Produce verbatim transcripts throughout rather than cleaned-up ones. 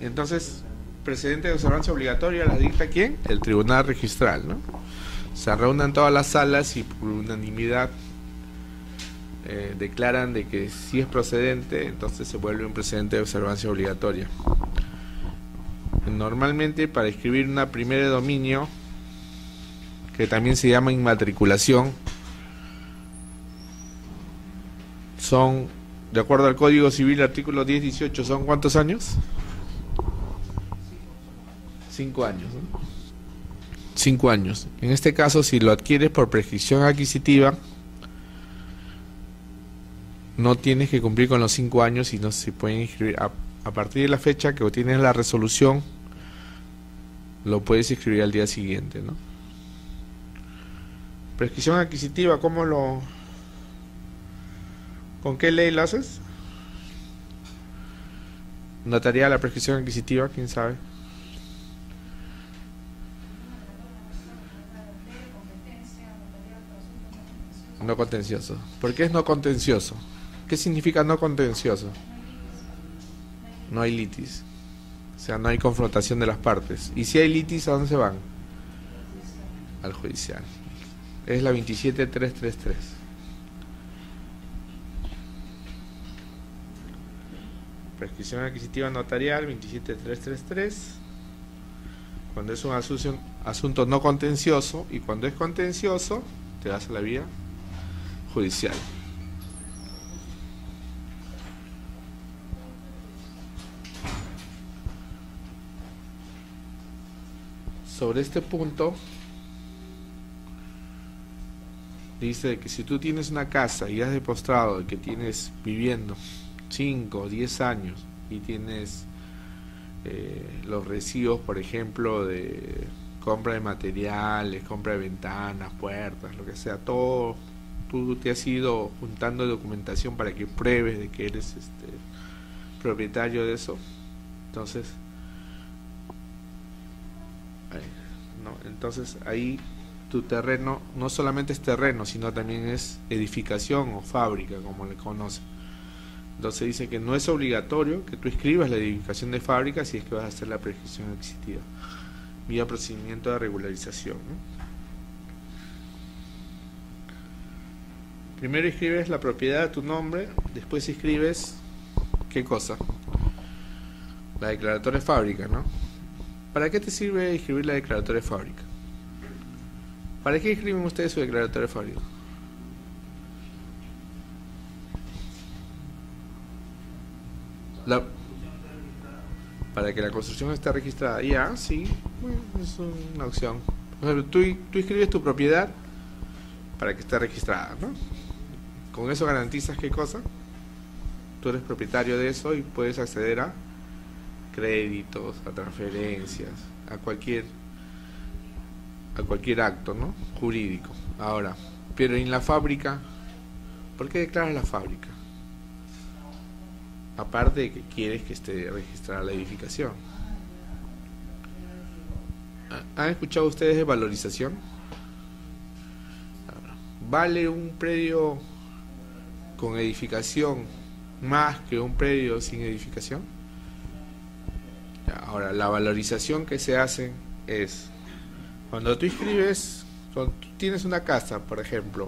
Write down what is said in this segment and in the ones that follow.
Entonces, precedente de observancia obligatoria la dicta ¿quién? El tribunal registral, ¿no? Se reúnen todas las salas y por unanimidad eh, declaran de que si es procedente, entonces se vuelve un precedente de observancia obligatoria. Normalmente para escribir una primera de dominio, que también se llama inmatriculación, son, de acuerdo al Código Civil, artículo diez dieciocho, ¿son cuántos años? Cinco años, ¿no? Cinco años. En este caso, si lo adquieres por prescripción adquisitiva, no tienes que cumplir con los cinco años y no se pueden inscribir. A, a partir de la fecha que obtienes la resolución, lo puedes inscribir al día siguiente, ¿no? Prescripción adquisitiva, ¿cómo lo... ¿con qué ley lo haces? Notarial, la prescripción adquisitiva, ¿quién sabe? No contencioso. ¿Por qué es no contencioso? ¿Qué significa no contencioso? No hay litis. O sea, no hay confrontación de las partes. Y si hay litis, ¿a dónde se van? Al judicial. Es la veintisiete mil trescientos treinta y tres. Prescripción adquisitiva notarial veintisiete mil trescientos treinta y tres. Cuando es un asunto, asunto no contencioso, y cuando es contencioso, te das a la vía judicial. Sobre este punto dice que si tú tienes una casa y has demostrado de que tienes viviendo cinco o diez años y tienes eh, los recibos, por ejemplo, de compra de materiales, compra de ventanas, puertas, lo que sea, todo, tú te has ido juntando documentación para que pruebes de que eres este, propietario de eso. Entonces, ahí, no, entonces ahí tu terreno no solamente es terreno, sino también es edificación o fábrica, como le conocen. Entonces dice que no es obligatorio que tú escribas la edificación de fábrica si es que vas a hacer la prescripción adquisitiva vía procedimiento de regularización, ¿no? Primero escribes la propiedad a tu nombre, después escribes ¿qué cosa? La declaratoria de fábrica, ¿no? ¿Para qué te sirve escribir la declaratoria de fábrica? ¿Para qué escriben ustedes su declaratoria de fábrica? La, para que la construcción esté registrada. Ya, sí, bueno, es una opción. Por ejemplo, tú, tú escribes tu propiedad para que esté registrada, ¿no? Con eso garantizas qué cosa. Tú eres propietario de eso y puedes acceder a créditos, a transferencias, a cualquier a cualquier acto, ¿no? Jurídico. Ahora, pero en la fábrica, ¿por qué declaras la fábrica? Aparte de que quieres que esté registrada la edificación. ¿Han escuchado ustedes de valorización? ¿Vale un predio con edificación más que un predio sin edificación? Ahora, la valorización que se hace es cuando tú inscribes, cuando tú tienes una casa, por ejemplo,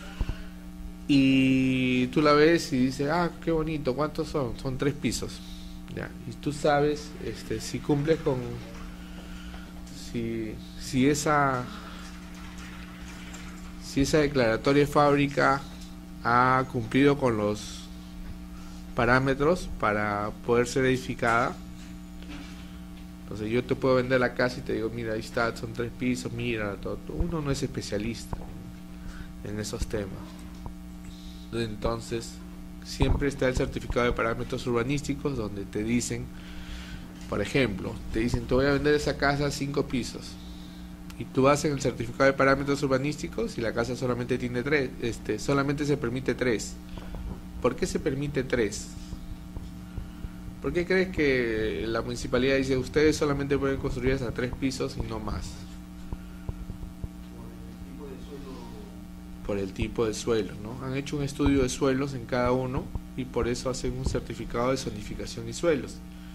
y tú la ves y dices, ah, qué bonito, ¿cuántos son? Son tres pisos, ya, y tú sabes este, si cumples con, si, si esa si esa declaratoria de fábrica ha cumplido con los parámetros para poder ser edificada. Entonces yo te puedo vender la casa y te digo, mira, ahí está, son tres pisos, mira, todo. Uno no es especialista en esos temas. Entonces, siempre está el certificado de parámetros urbanísticos donde te dicen, por ejemplo, te dicen, te voy a vender esa casa a cinco pisos. Y tú vas en el certificado de parámetros urbanísticos y la casa solamente tiene tres, este, solamente se permite tres. ¿Por qué se permite tres? ¿Por qué crees que la municipalidad dice ustedes solamente pueden construir hasta tres pisos y no más? Por el tipo de suelo, ¿no? Han hecho un estudio de suelos en cada uno y por eso hacen un certificado de zonificación y suelos.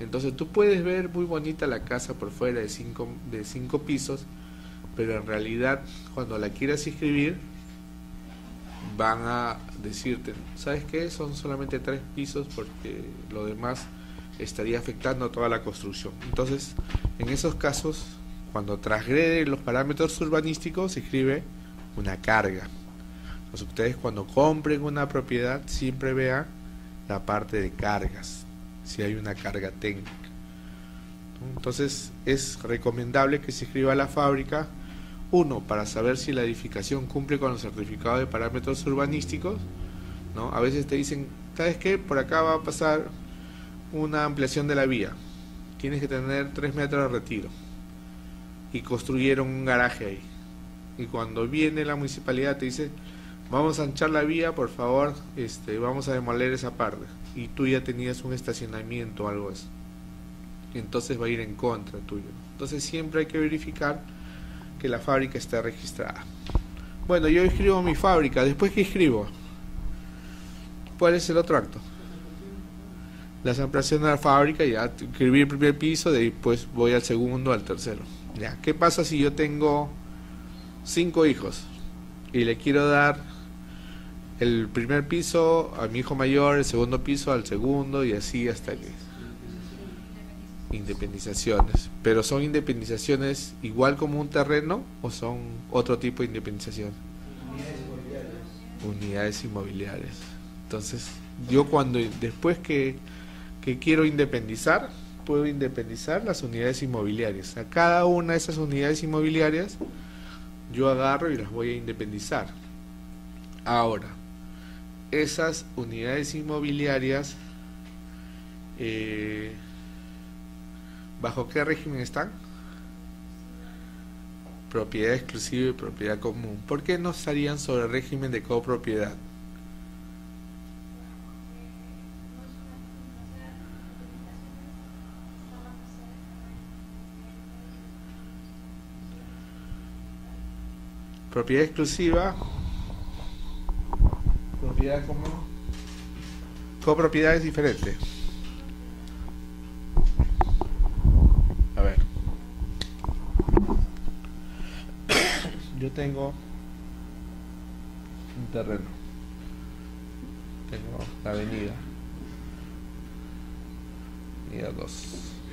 Entonces tú puedes ver muy bonita la casa por fuera de cinco, de cinco pisos, pero en realidad cuando la quieras inscribir van a decirte, ¿sabes qué? Son solamente tres pisos porque lo demás estaría afectando a toda la construcción. Entonces, en esos casos, cuando transgrede los parámetros urbanísticos, se escribe una carga. Entonces, ustedes cuando compren una propiedad siempre vean la parte de cargas, si hay una carga técnica. Entonces, es recomendable que se escriba a la fábrica. Uno, para saber si la edificación cumple con los certificados de parámetros urbanísticos, ¿no? A veces te dicen, ¿sabes qué? Por acá va a pasar una ampliación de la vía. Tienes que tener tres metros de retiro. Y construyeron un garaje ahí. Y cuando viene la municipalidad te dice, vamos a anchar la vía, por favor, este, vamos a demoler esa parte. Y tú ya tenías un estacionamiento o algo así. Entonces va a ir en contra tuyo. Entonces siempre hay que verificar que la fábrica está registrada. Bueno, yo escribo mi fábrica. ¿Después qué escribo? ¿Cuál es el otro acto? La ampliación de la fábrica. Ya escribí el primer piso, después voy al segundo, al tercero. Ya, ¿qué pasa si yo tengo cinco hijos y le quiero dar el primer piso a mi hijo mayor, el segundo piso al segundo y así hasta que... Independizaciones, pero son independizaciones igual como un terreno o son otro tipo de independización. Unidades inmobiliarias. Unidades inmobiliarias. Entonces, yo cuando después que, que quiero independizar, puedo independizar las unidades inmobiliarias. A cada una de esas unidades inmobiliarias yo agarro y las voy a independizar. Ahora, esas unidades inmobiliarias eh, ¿bajo qué régimen están? Propiedad exclusiva y propiedad común. ¿Por qué no estarían sobre el régimen de copropiedad? Propiedad exclusiva, propiedad común. Copropiedad es diferente. Yo tengo un terreno, tengo la avenida, avenida dos.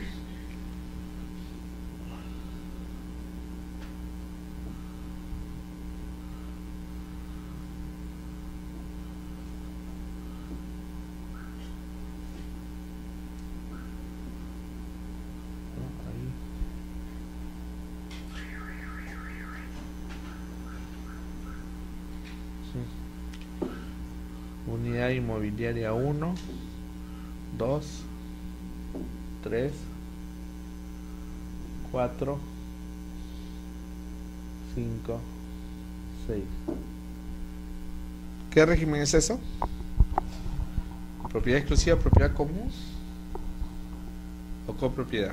Unidad inmobiliaria uno, dos, tres, cuatro, cinco, seis. ¿Qué régimen es eso? ¿Propiedad exclusiva, propiedad común o copropiedad?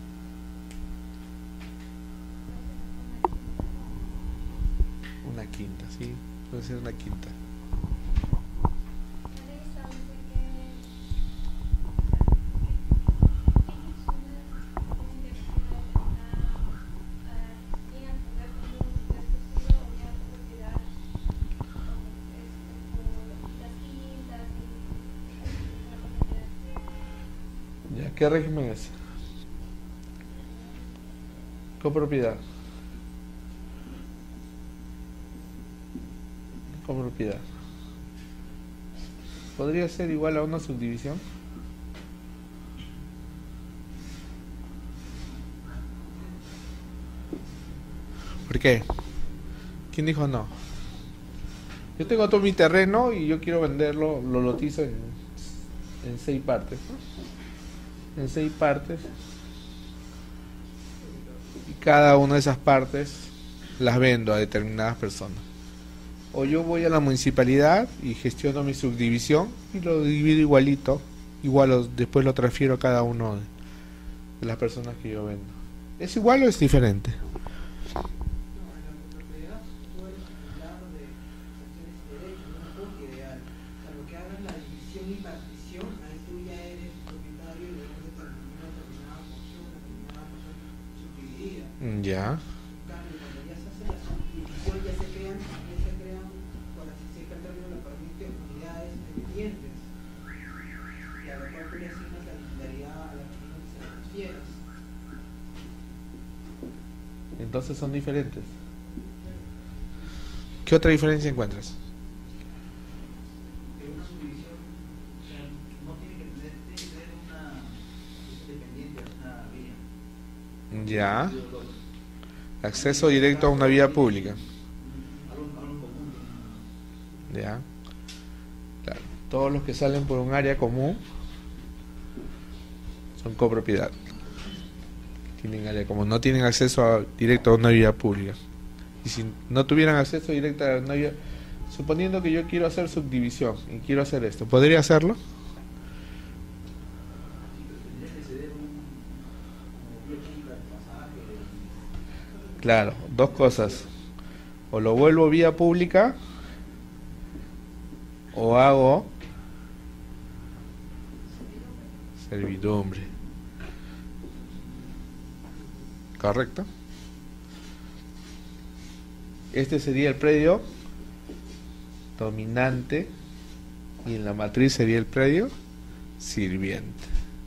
Una quinta, sí, puede ser una quinta. ¿Qué régimen es? Copropiedad. Copropiedad. ¿Podría ser igual a una subdivisión? ¿Por qué? ¿Quién dijo no? Yo tengo todo mi terreno y yo quiero venderlo, lo lotizo en, en seis partes, ¿no? En seis partes. Y cada una de esas partes las vendo a determinadas personas. O yo voy a la municipalidad y gestiono mi subdivisión y lo divido igualito. Igual lo, después lo transfiero a cada uno de, de las personas que yo vendo. ¿Es igual o es diferente? Ya. En cambio, cuando ya se hace la subdivisión, ya se crean, ya se crean, por así decirlo, el término lo permite, unidades dependientes, y a lo cual tú le asignas la titularidad a la persona que se la transfieras. Entonces son diferentes. ¿Qué otra diferencia encuentras? Que una subdivisión, o sea, no tiene que tener, tiene que tener una dependiente, una vía. Ya. Acceso directo a una vía pública. Ya. Claro. Todos los que salen por un área común son copropiedad. Tienen área común, no tienen acceso a, directo a una vía pública. Y si no tuvieran acceso directo a una vía, suponiendo que yo quiero hacer subdivisión y quiero hacer esto, ¿podría hacerlo? Claro, dos cosas. O lo vuelvo vía pública o hago servidumbre. ¿Correcto? Este sería el predio dominante y en la matriz sería el predio sirviente.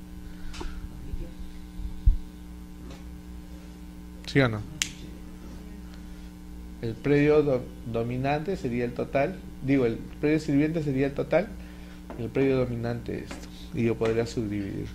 ¿Sí o no? El predio do dominante sería el total, digo, el predio sirviente sería el total, y el predio dominante esto, y yo podría subdividir.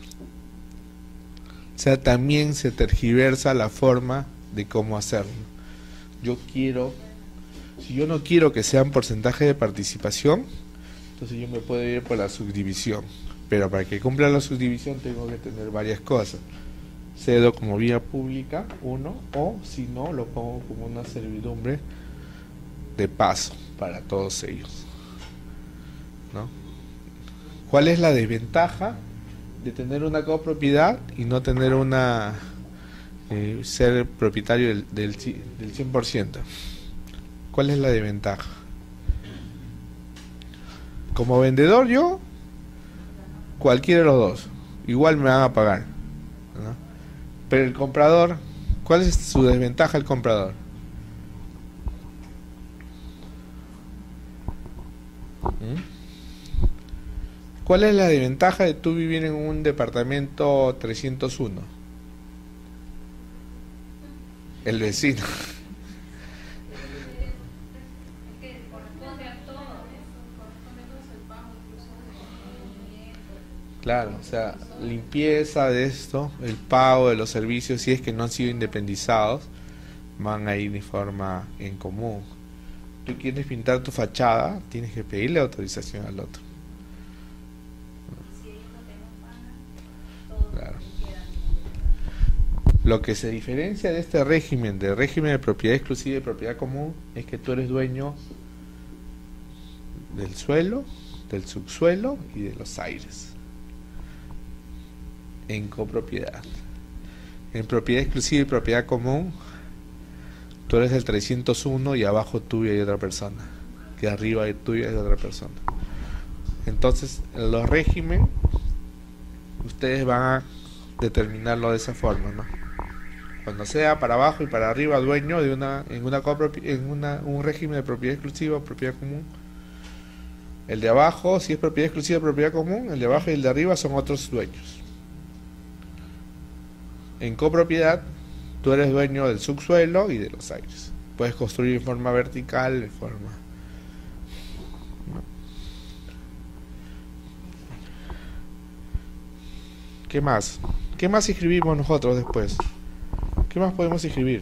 O sea, también se tergiversa la forma de cómo hacerlo. Yo quiero, si yo no quiero que sean porcentaje de participación, entonces yo me puedo ir por la subdivisión, pero para que cumpla la subdivisión tengo que tener varias cosas. Cedo como vía pública, uno, o si no, lo pongo como una servidumbre de paso para todos ellos, ¿no? ¿Cuál es la desventaja de tener una copropiedad y no tener una eh, ser propietario del, del, del cien por ciento? ¿Cuál es la desventaja? Como vendedor yo, cualquiera de los dos, igual me van a pagar, ¿no? Pero el comprador, ¿cuál es su desventaja el comprador? ¿Mm? ¿Cuál es la desventaja de tú vivir en un departamento trescientos uno? El vecino. Claro, o sea, limpieza de esto, el pago de los servicios, si es que no han sido independizados, van a ir de forma en común. Tú quieres pintar tu fachada, tienes que pedirle autorización al otro. Claro. Lo que se diferencia de este régimen, del régimen de propiedad exclusiva y propiedad común, es que tú eres dueño del suelo, del subsuelo y de los aires. En copropiedad. En propiedad exclusiva y propiedad común, tú eres del trescientos uno y abajo tuyo hay otra persona, que arriba hay tuyo hay otra persona. Entonces, en los regímenes, ustedes van a determinarlo de esa forma, ¿no? Cuando sea para abajo y para arriba dueño de una en una en una, un régimen de propiedad exclusiva o propiedad común, el de abajo, si es propiedad exclusiva o propiedad común, el de abajo y el de arriba son otros dueños. En copropiedad, tú eres dueño del subsuelo y de los aires. Puedes construir en forma vertical, en forma... ¿no? ¿Qué más? ¿Qué más escribimos nosotros después? ¿Qué más podemos escribir?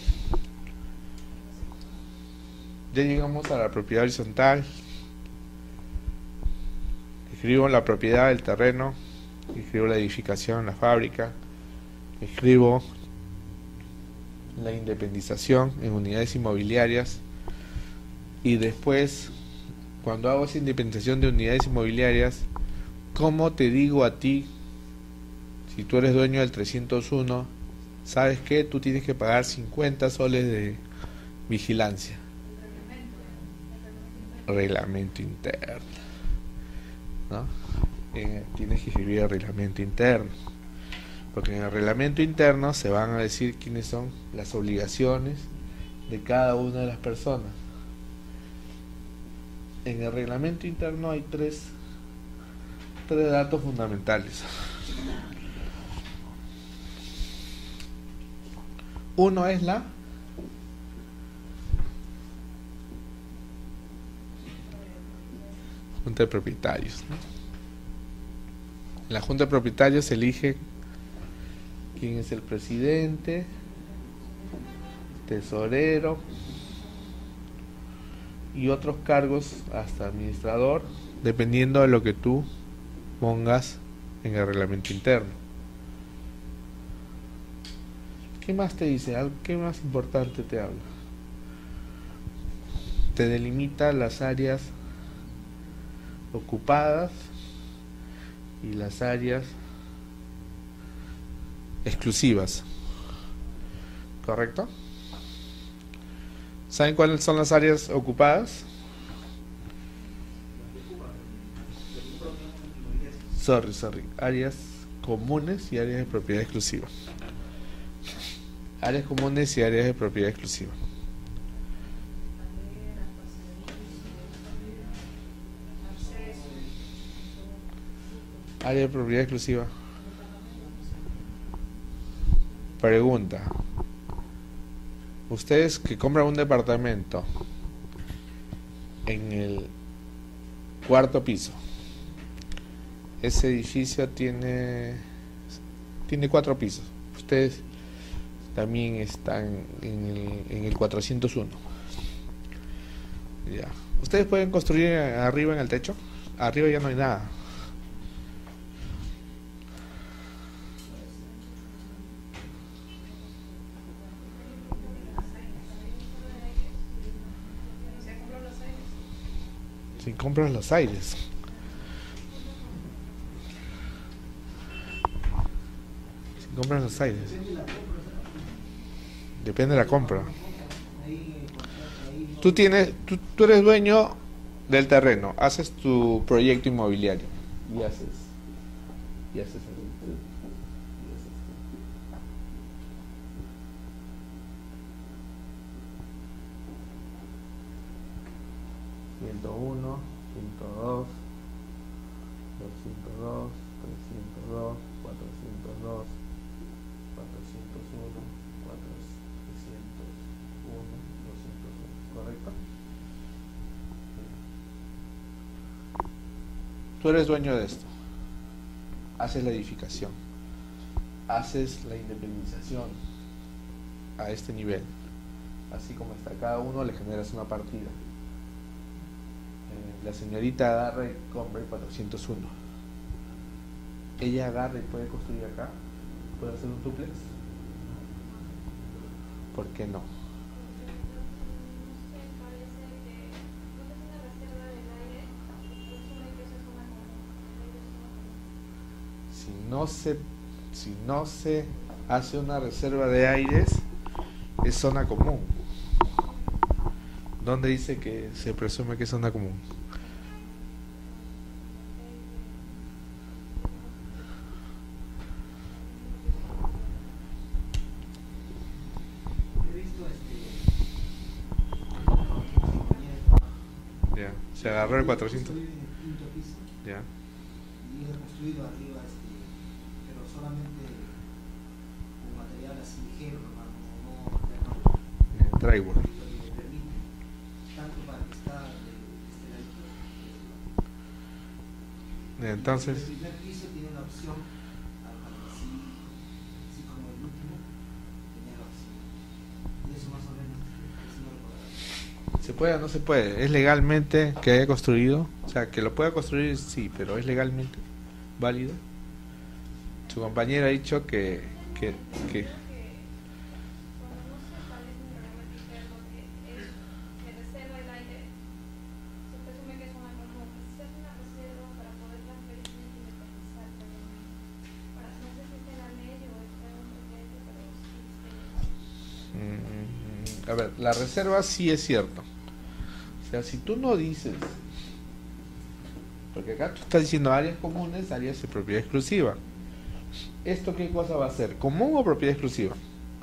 Ya llegamos a la propiedad horizontal. Escribo la propiedad del terreno, escribo la edificación, la fábrica, escribo la independización en unidades inmobiliarias, y después, cuando hago esa independización de unidades inmobiliarias, ¿cómo te digo a ti, si tú eres dueño del trescientos uno, sabes que tú tienes que pagar cincuenta soles de vigilancia? Reglamento interno, ¿no? Eh, tienes que escribir el reglamento interno. Porque en el reglamento interno se van a decir quiénes son las obligaciones de cada una de las personas. En el reglamento interno hay tres, tres datos fundamentales. Uno es la Junta de Propietarios, ¿no? En la Junta de Propietarios se elige quién es el presidente, tesorero y otros cargos hasta administrador, dependiendo de lo que tú pongas en el reglamento interno. ¿Qué más te dice? ¿Qué más importante te habla? Te delimita las áreas ocupadas y las áreas exclusivas. ¿Correcto? ¿Saben cuáles son las áreas ocupadas? Sorry, sorry. Áreas comunes y áreas de propiedad exclusiva. Áreas comunes y áreas de propiedad exclusiva. Área de propiedad exclusiva. Pregunta. Ustedes que compran un departamento en el cuarto piso. Ese edificio tiene tiene cuatro pisos. Ustedes también están en el, en el cuatrocientos uno. Ya. Ustedes pueden construir arriba en el techo. Arriba ya no hay nada. Si compras los aires. Si compras los aires. Depende de la compra. Tú tienes, tú, tú eres dueño del terreno, haces tu proyecto inmobiliario y haces, y haces, ciento uno, ciento dos, doscientos dos, trescientos dos, cuatrocientos dos, cuatrocientos uno, trescientos uno, doscientos uno, ¿correcto? Tú eres dueño de esto, haces la edificación, haces la independización a este nivel, así como está cada uno, le generas una partida. La señorita agarra y compra el cuatrocientos uno. Ella agarra y puede construir acá, puede hacer un dúplex. ¿Por qué no? Si no se, si no se hace una reserva de aires, es zona común. ¿Dónde dice que se presume que es zona común? Ya, se agarró el cuatrocientos. Ya. Y he construido arriba, este, pero solamente con material así ligero, no, no, no, drywall. Tanto para que está de este lado. Entonces. El primer piso tiene una opción, así, así como el último, tenía la opción. Y eso más o menos es no recordar. ¿Se puede o no se puede? ¿Es legalmente que haya construido? O sea, que lo pueda construir, sí, pero ¿es legalmente válido? Su compañero ha dicho que... que, que a ver, la reserva sí es cierto. O sea, si tú no dices, porque acá tú estás diciendo áreas comunes, áreas de propiedad exclusiva. ¿Esto qué cosa va a ser? ¿Común o propiedad exclusiva?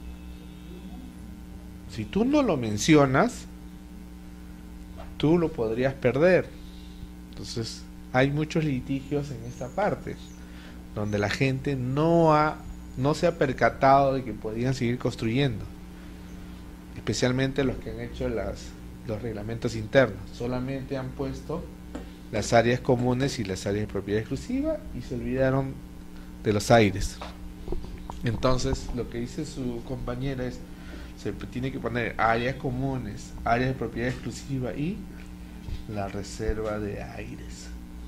Si tú no lo mencionas, tú lo podrías perder. Entonces, hay muchos litigios en esta parte, donde la gente no ha, no se ha percatado de que podían seguir construyendo. Especialmente los que han hecho las, los reglamentos internos. Solamente han puesto las áreas comunes y las áreas de propiedad exclusiva y se olvidaron de los aires. Entonces, lo que dice su compañera es, se tiene que poner áreas comunes, áreas de propiedad exclusiva y la reserva de aires.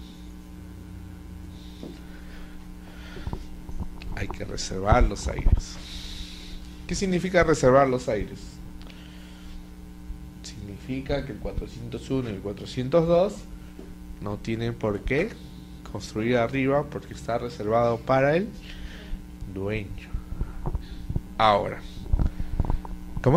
Hay que reservar los aires. ¿Qué significa reservar los aires? Significa que el cuatrocientos uno y el cuatrocientos dos no tienen por qué construir arriba porque está reservado para el dueño. Ahora, ¿cómo?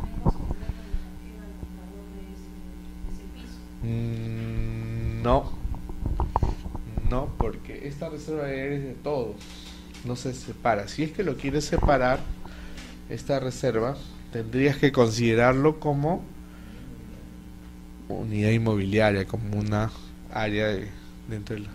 Mm, no, no, porque esta reserva de aire es de todo, no se separa. Si es que lo quieres separar, esta reserva, tendrías que considerarlo como unidad inmobiliaria, como una área de, dentro de la...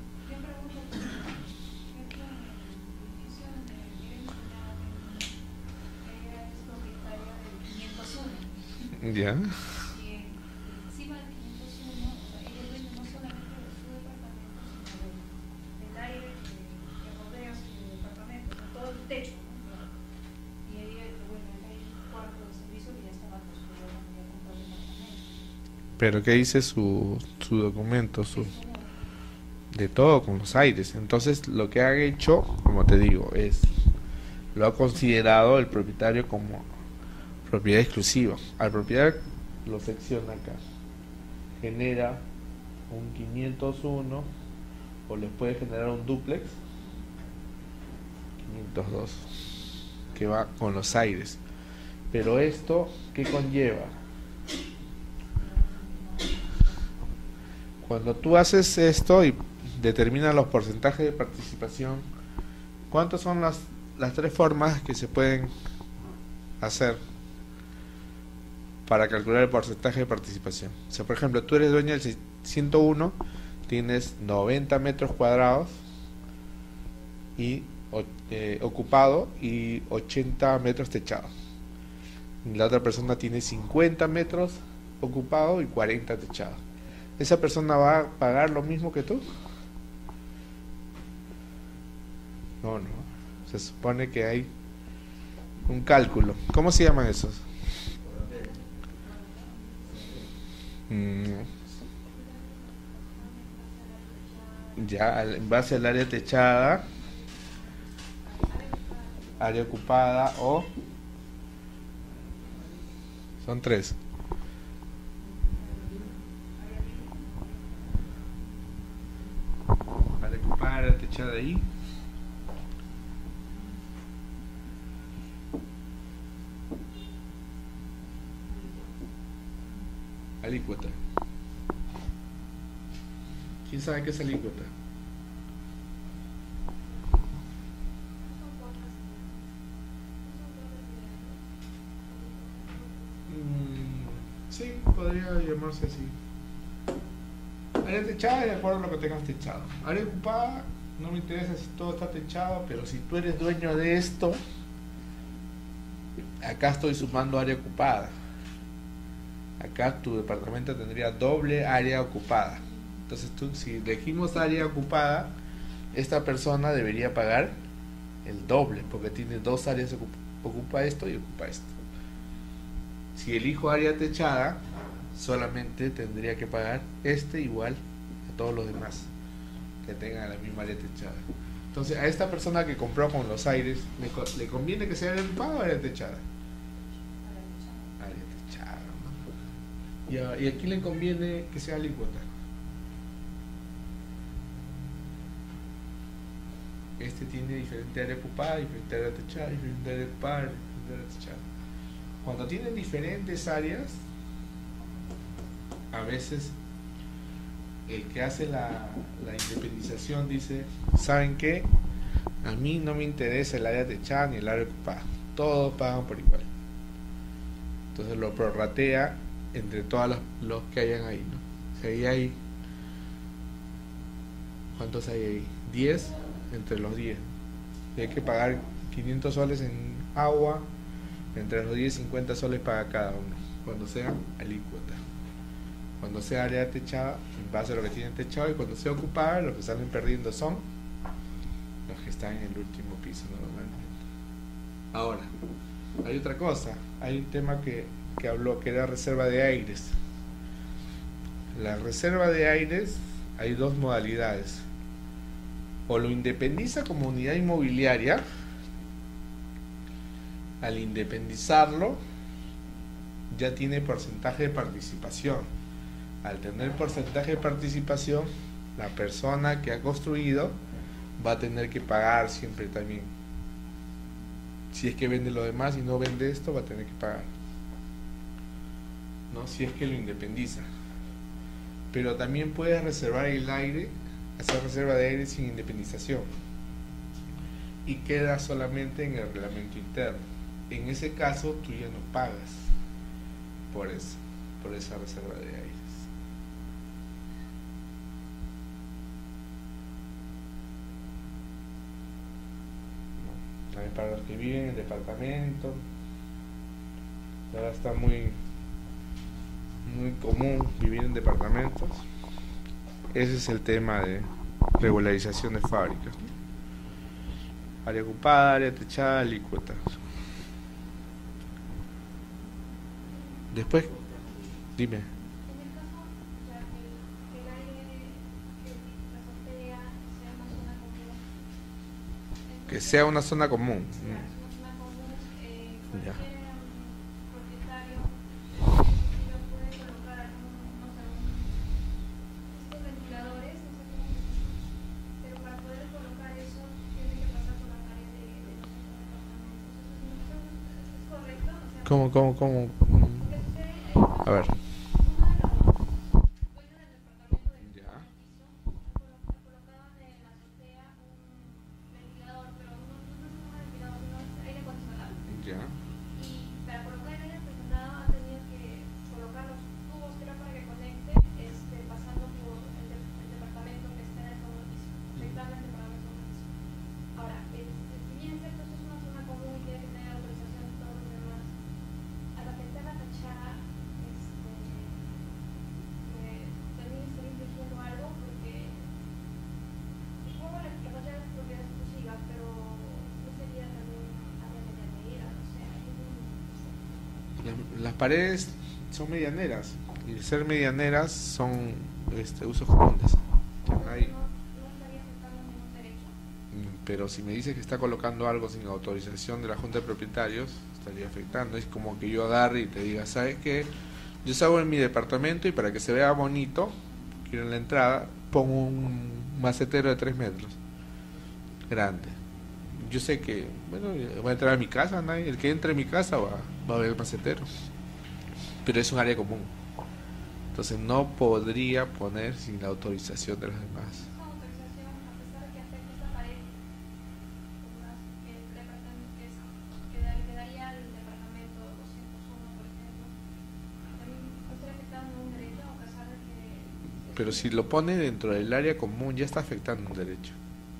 Ya. Y encima del quinientos uno, o sea, ella es dueña no solamente de su departamento, sino del, del aire que, que rodea su departamento, ¿no? Todo el techo, ¿no? Y ella, bueno, hay un cuarto de servicio que ya estaba construido cuando ya compró el departamento. Pero ¿qué dice su, su documento? Su, de todo con los aires. Entonces lo que ha hecho, como te digo, es lo ha considerado el propietario como propiedad exclusiva. Al propietario lo secciona acá, genera un quinientos uno o les puede generar un dúplex quinientos dos que va con los aires. Pero esto, ¿qué conlleva? Cuando tú haces esto y determinas los porcentajes de participación, ¿cuántas son las, las tres formas que se pueden hacer para calcular el porcentaje de participación? O sea, por ejemplo, tú eres dueño del ciento uno, tienes noventa metros cuadrados y eh, ocupado y ochenta metros techados. Y la otra persona tiene cincuenta metros ocupado y cuarenta techados. ¿Esa persona va a pagar lo mismo que tú? No, no. Se supone que hay un cálculo. ¿Cómo se llaman esos? Mm. Ya, en base al área techada, área ocupada o... Son tres. Área ocupada, área techada ahí. Alícuota. ¿Quién sabe qué es alícuota? Mm, sí, podría llamarse así. Área techada, de acuerdo a lo que tengas techado. Área ocupada, no me interesa si todo está techado, pero si tú eres dueño de esto, acá estoy sumando área ocupada. Acá tu departamento tendría doble área ocupada. Entonces tú, si elegimos área ocupada, esta persona debería pagar el doble, porque tiene dos áreas, ocupa esto y ocupa esto. Si elijo área techada, solamente tendría que pagar este igual a todos los demás que tengan la misma área techada. Entonces a esta persona que compró con los aires, ¿le, le conviene que sea área ocupada o área techada? Área techada, ¿no? Y a, y a quién le conviene que sea alícuota. Este tiene diferente área ocupada, diferente área techada, diferente área ocupada, diferente área techada. Cuando tienen diferentes áreas, a veces el que hace la, la independización dice, ¿saben qué? A mí no me interesa el área techada ni el área ocupada. Todos pagan por igual. Entonces lo prorratea entre todos los, los que hayan ahí, ¿no? Si ahí hay... ¿Cuántos hay ahí? diez entre los diez. Y hay que pagar quinientos soles en agua, entre los diez, cincuenta soles paga cada uno, cuando sea alícuota. Cuando sea área techada, en base a lo que tienen techado, y cuando sea ocupada, los que salen perdiendo son los que están en el último piso normalmente. Ahora, hay otra cosa, hay un tema que, que habló, que era reserva de aires. La reserva de aires, hay dos modalidades. O lo independiza como unidad inmobiliaria. Al independizarlo, ya tiene porcentaje de participación. Al tener porcentaje de participación, la persona que ha construido va a tener que pagar siempre también. Si es que vende lo demás y no vende esto, va a tener que pagar, ¿no? Si es que lo independiza. Pero también puedes reservar el aire, hacer reserva de aire sin independización, y queda solamente en el reglamento interno. En ese caso tú ya no pagas por eso, por esa reserva de aires. ¿No? También para los que viven en departamento, ahora está muy muy común vivir en departamentos. Ese es el tema de regularización de fábricas, ¿no? Área ocupada, área techada, alícuotas. Después, dime. En el caso, o sea, que el, que el aire, que la azotea sea una zona común. Que sea una zona común. O sea, una zona común, eh, Ya. cualquier um, propietario lo puede colocar algún, no sé, un, estos ventiladores, no sé cómo, pero para poder colocar eso tiene que pasar por la pared de, de los departamentos. ¿Es correcto? O sea, ¿Cómo, cómo, cómo? porque sucede, eh, A ver. uno de los dueños del departamento del Ya. primer piso colo- colocaban en la azotea un ventilador, pero no, no, no es un ventilador, sino es aire acondicionado. Ya. Y para colocar el aire acondicionado han tenido que colocar los tubos que era para que conecte, este, pasando por el, de- el departamento que está en el segundo piso, directamente para el segundo piso. Ahora, es, es- si bien es cierto, esto es una zona común y tiene que tener autorización de todos los demás, a la que esté la fachada, este, eh, también estaría infringiendo algo porque supongo que la la fachada es propiedad exclusiva, pero no sería también área medianera, o sea, hay un, no sé. Las, las paredes son medianeras, y al ser medianeras son este, usos comunes. No, Hay- no, no estaría afectando ningún derecho. Pero si me dice que está colocando algo sin autorización de la Junta de Propietarios, estaría afectando. Es como que yo agarre y te diga, ¿sabes qué? Yo salgo en mi departamento y para que se vea bonito, quiero en la entrada, pongo un macetero de tres metros, grande. Yo sé que, bueno, voy a entrar a mi casa, nadie, el que entre a mi casa va, va a ver el macetero, pero es un área común. Entonces no podría poner sin la autorización de los demás. Esa autorización, a pesar de que afecte esa pared, como las- el departamento que es, que da- que daría al departamento doscientos uno, por ejemplo, también no estaría afectando un derecho a pesar de que... Pero si lo pone dentro del área común, ya está afectando un derecho.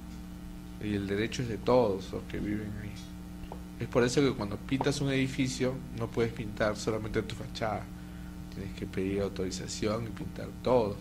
Y el derecho es de todos los que viven ahí. Es por eso que cuando pintas un edificio, no puedes pintar solamente tu fachada. Tienes que pedir autorización y pintar todo.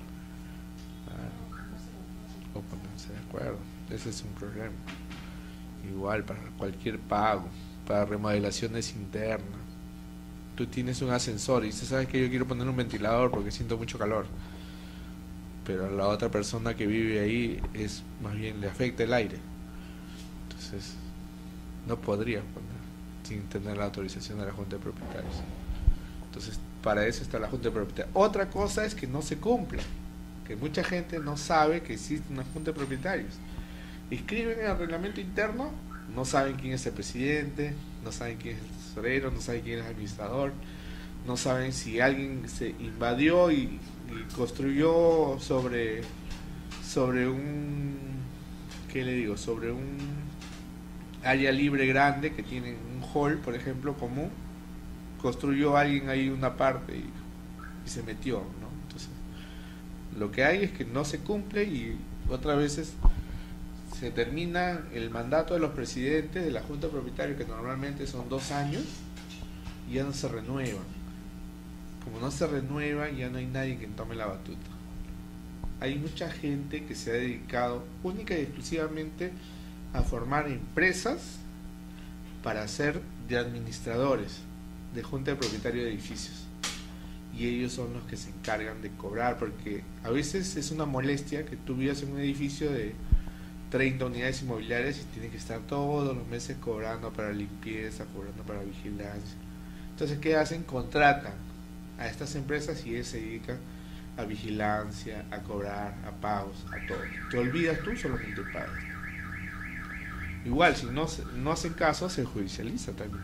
Ah, o ponerse de acuerdo. Ese es un problema. Igual para cualquier pago, para remodelaciones internas. Tú tienes un ascensor y dices, ¿sabes qué? Yo quiero poner un ventilador porque siento mucho calor. Pero a la otra persona que vive ahí es más bien le afecta el aire. Entonces, no podría poner sin tener la autorización de la Junta de Propietarios. Entonces, para eso está la Junta de Propietarios. Otra cosa es que no se cumple, que mucha gente no sabe que existe una Junta de Propietarios. Escriben en el reglamento interno, no saben quién es el presidente, no saben quién es el tesorero, no saben quién es el administrador, no saben si alguien se invadió y, y construyó sobre, sobre un ¿qué le digo? Sobre un área libre grande que tiene un hall, por ejemplo, común, construyó alguien ahí una parte y, y se metió, ¿no? Entonces, lo que hay es que no se cumple y otras veces se termina el mandato de los presidentes de la Junta Propietaria, que normalmente son dos años, y ya no se renuevan. Como no se renueva, ya no hay nadie que tome la batuta. Hay mucha gente que se ha dedicado única y exclusivamente a formar empresas para ser de administradores de Junta de Propietarios de edificios, y ellos son los que se encargan de cobrar, porque a veces es una molestia que tú vivas en un edificio de treinta unidades inmobiliarias y tienes que estar todos los meses cobrando para limpieza, cobrando para vigilancia. Entonces, ¿qué hacen? Contratan a estas empresas y ellos se dedican a vigilancia, a cobrar, a pagos, a todo. Te olvidas tú, solamente pagas. Igual, si no, no hacen caso, se judicializa también.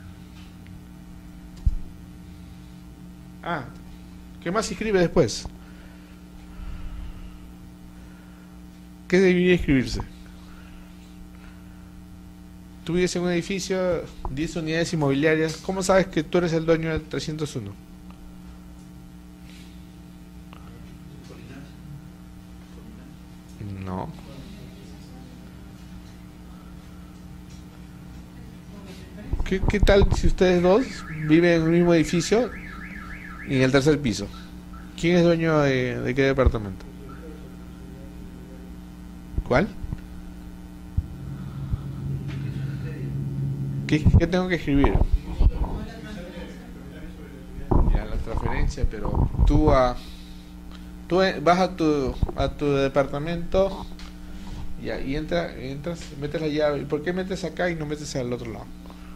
Ah, ¿qué más escribe después? ¿Qué debería escribirse? Tú vives en un edificio, diez unidades inmobiliarias. ¿Cómo sabes que tú eres el dueño del trescientos uno? No. ¿Qué, qué tal si ustedes dos viven en el mismo edificio y en el tercer piso? ¿Quién es dueño de, de qué departamento? ¿Cuál? ¿Qué, qué tengo que escribir? Ya, la transferencia, pero tú a... Tú vas a tu a tu departamento ya, y entra, entras, metes la llave. ¿Y por qué metes acá y no metes al otro lado?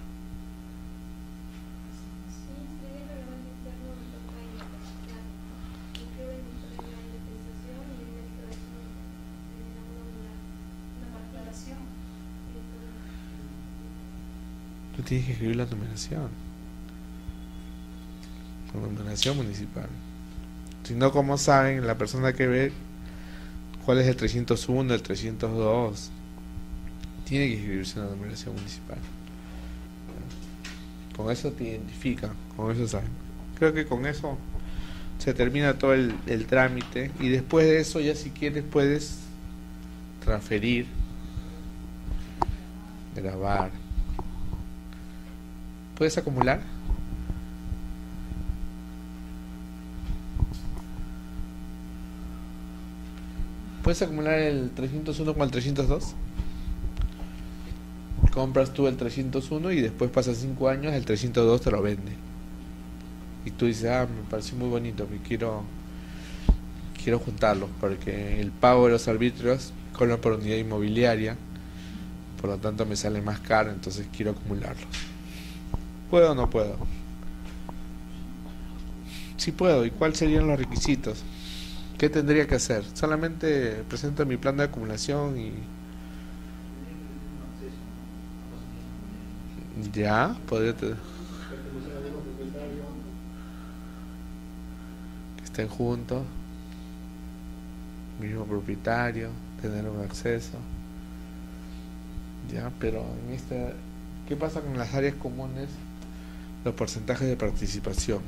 Tú tienes que escribir la numeración. La numeración municipal. Si no, ¿cómo saben la persona que ve cuál es el trescientos uno, el trescientos dos? Tiene que escribirse en la numeración municipal. Con eso te identifican, con eso saben. Creo que con eso se termina todo el, el trámite, y después de eso ya, si quieres, puedes transferir, grabar. ¿Puedes acumular? ¿Puedes acumular el trescientos uno con el trescientos dos? Compras tú el trescientos uno y después pasan cinco años, el trescientos dos te lo vende. Y tú dices, ah, me pareció muy bonito, me quiero quiero juntarlo, porque el pago de los arbitrios cobran por unidad inmobiliaria, por lo tanto me sale más caro, entonces quiero acumularlos. ¿Puedo o no puedo? Sí puedo. ¿Y cuáles serían los requisitos? ¿Qué tendría que hacer? Solamente presento mi plan de acumulación y... Ya, podría... Te... Que estén juntos, mismo propietario, tener un acceso. Ya, pero en esta... ¿Qué pasa con las áreas comunes? Los porcentajes de participación.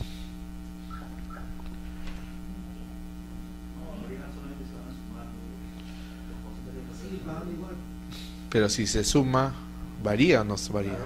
Pero si se suma, ¿varía o no se varía?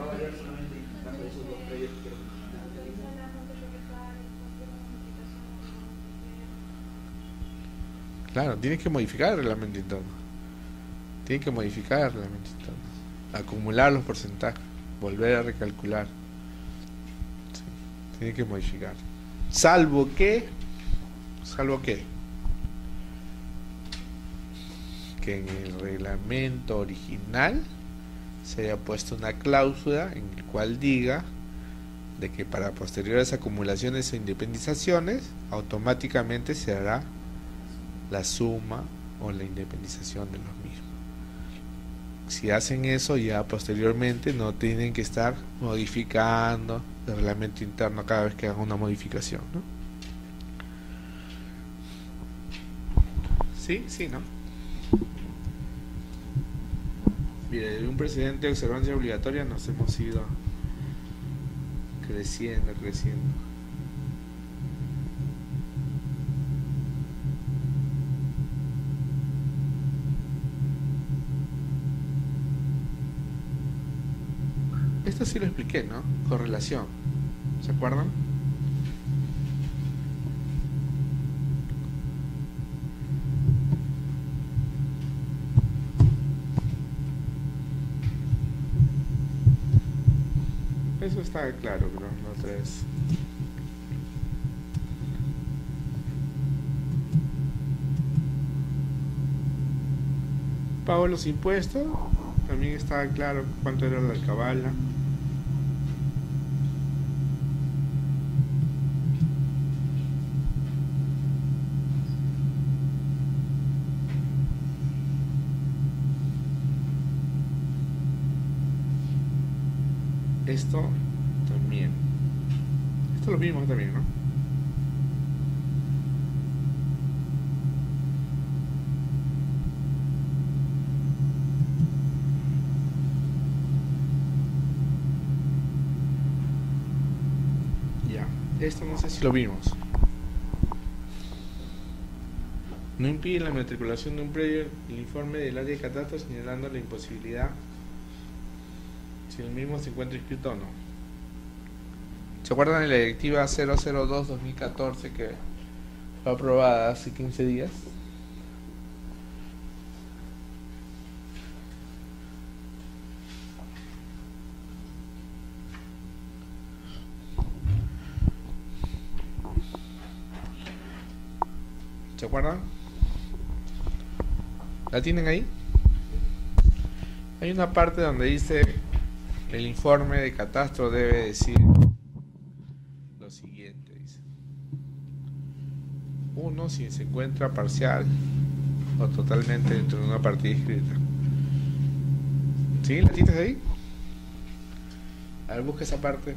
Claro, tienes que modificar el reglamento interno. Tienes que modificar el reglamento interno. Acumular los porcentajes, volver a recalcular. Sí, tienes que modificar. Salvo que, salvo que, que en el reglamento original se haya puesto una cláusula en el cual diga de que para posteriores acumulaciones o independizaciones automáticamente se hará la suma o la independización de los mismos. Si hacen eso, ya posteriormente no tienen que estar modificando el reglamento interno cada vez que hagan una modificación, ¿no? Sí, sí, ¿no? Mire, de un precedente de observancia obligatoria nos hemos ido creciendo, creciendo. Esto sí lo expliqué, ¿no? Correlación. ¿Se acuerdan? Eso está claro, creo, la otra vez. Pago los impuestos. También estaba claro cuánto era la alcabala. Esto también. Esto lo vimos también, ¿no? Ya. Esto no sé si lo vimos. No impide la matriculación de un predio el informe del área de catastro señalando la imposibilidad si el mismo se encuentra inscrito o no. ¿Se acuerdan de la directiva cero cero dos guion dos mil catorce que fue aprobada hace quince días? ¿Se acuerdan? ¿La tienen ahí? Hay una parte donde dice el informe de catastro debe decir lo siguiente, dice. Uno, si se encuentra parcial o totalmente dentro de una partida inscrita. ¿Sí? ¿La tienes ahí? A ver, busca esa parte.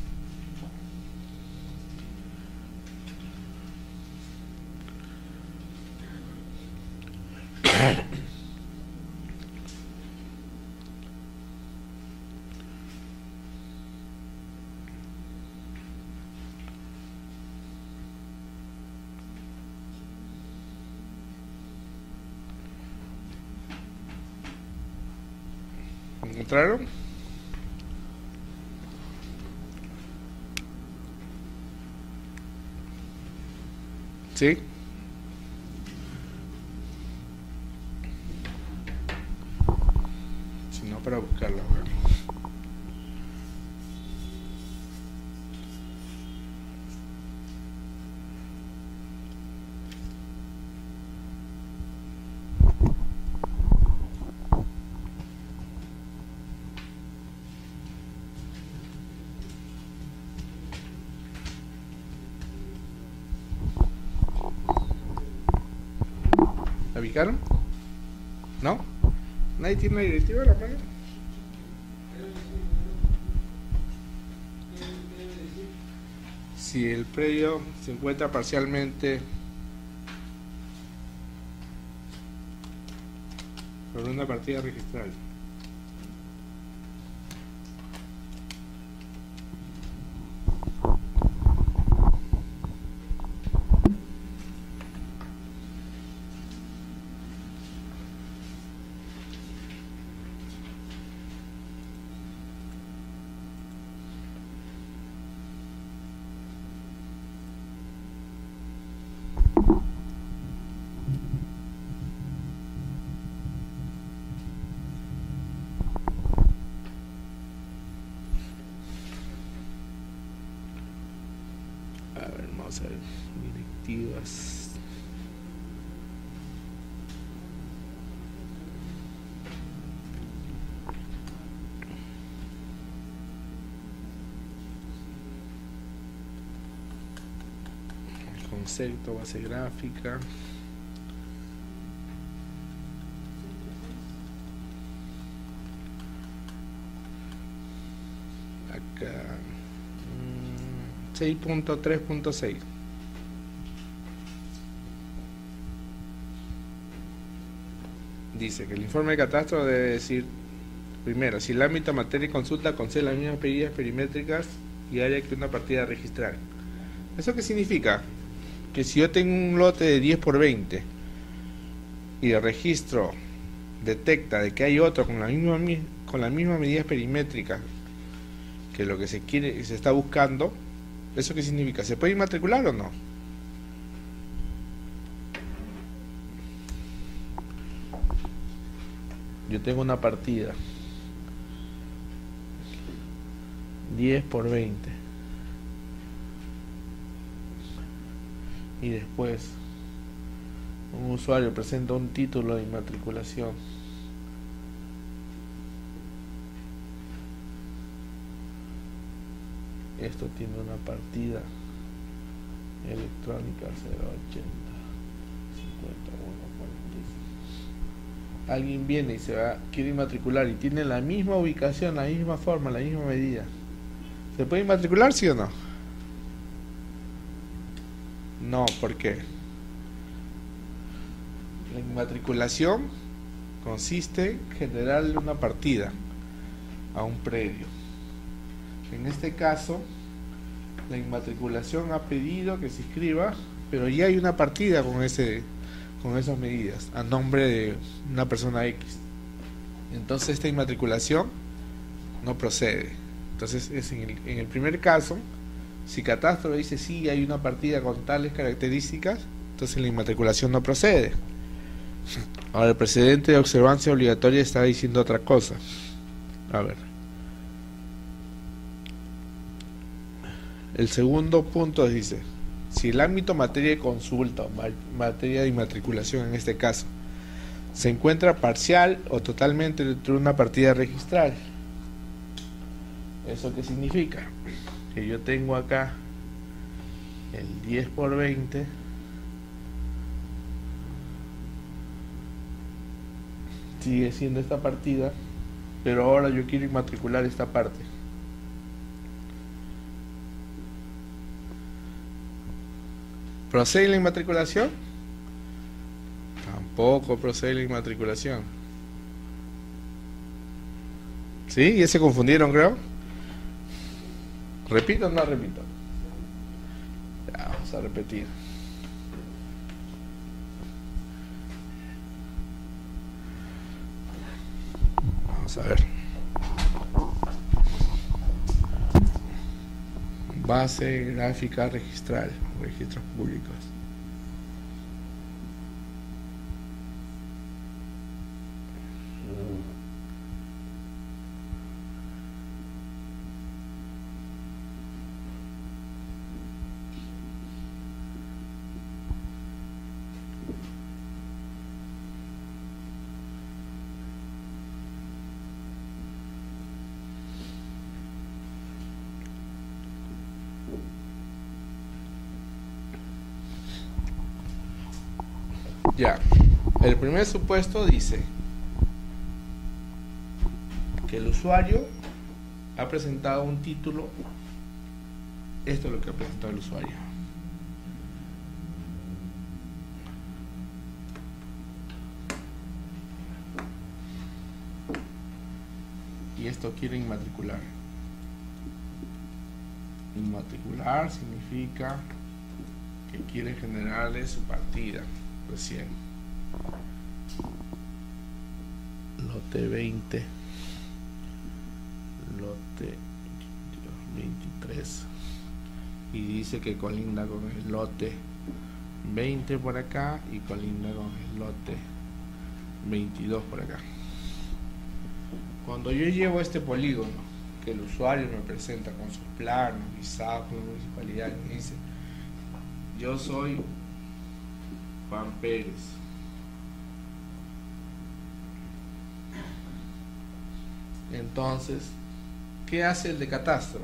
¿Encontraron? ¿Sí? Si no, para buscarla. ¿La ubicaron? ¿No? ¿Nadie tiene la directiva a la mano? Si el predio se encuentra parcialmente sobre una partida registral. Vamos a ver, directivas. Concepto, base gráfica. Acá. seis punto tres punto seis. Dice que el informe de catastro debe decir Primero, si el ámbito materia y consulta concede las mismas medidas perimétricas y área que una partida a registrar. ¿Eso qué significa? Que si yo tengo un lote de diez por veinte y el registro detecta de que hay otro con la misma con las mismas medidas perimétricas que lo que se quiere se está buscando, ¿eso qué significa? ¿Se puede inmatricular o no? Yo tengo una partida diez por veinte y después un usuario presenta un título de inmatriculación esto tiene una partida electrónica cero ochenta cincuenta y uno cuarenta y cinco. Alguien viene y se va, quiere inmatricular y tiene la misma ubicación, la misma forma, la misma medida. ¿Se puede inmatricular, sí o no? No, ¿por qué? La inmatriculación consiste en generarle una partida a un predio. En este caso, la inmatriculación ha pedido que se inscriba, pero ya hay una partida con ese, con esas medidas, a nombre de una persona X. Entonces esta inmatriculación no procede. Entonces es en, el, en el primer caso, si Catastro dice sí hay una partida con tales características, entonces la inmatriculación no procede. Ahora el precedente de observancia obligatoria está diciendo otra cosa. A ver. El segundo punto dice, si el ámbito materia de consulta o materia de inmatriculación en este caso se encuentra parcial o totalmente dentro de una partida registral. ¿Eso qué significa? Que yo tengo acá el diez por veinte sigue siendo esta partida, pero ahora yo quiero inmatricular esta parte. ¿Procede la inmatriculación? Tampoco procede la inmatriculación. ¿Sí? ¿Ya se confundieron, creo? ¿Repito o no repito? Ya, vamos a repetir. Vamos a ver. Base gráfica registral, registros públicos. Ya, el primer supuesto dice que el usuario ha presentado un título. Esto es lo que ha presentado el usuario. Y esto quiere inmatricular. Inmatricular significa que quiere generarle su partida. Recién lote veinte, lote veintitrés, y dice que colinda con el lote veinte por acá y colinda con el lote veintidós por acá. Cuando yo llevo este polígono que el usuario me presenta con sus planos, visados por la municipalidad, me dice: yo soy Juan Pérez, entonces, ¿qué hace el de Catastro?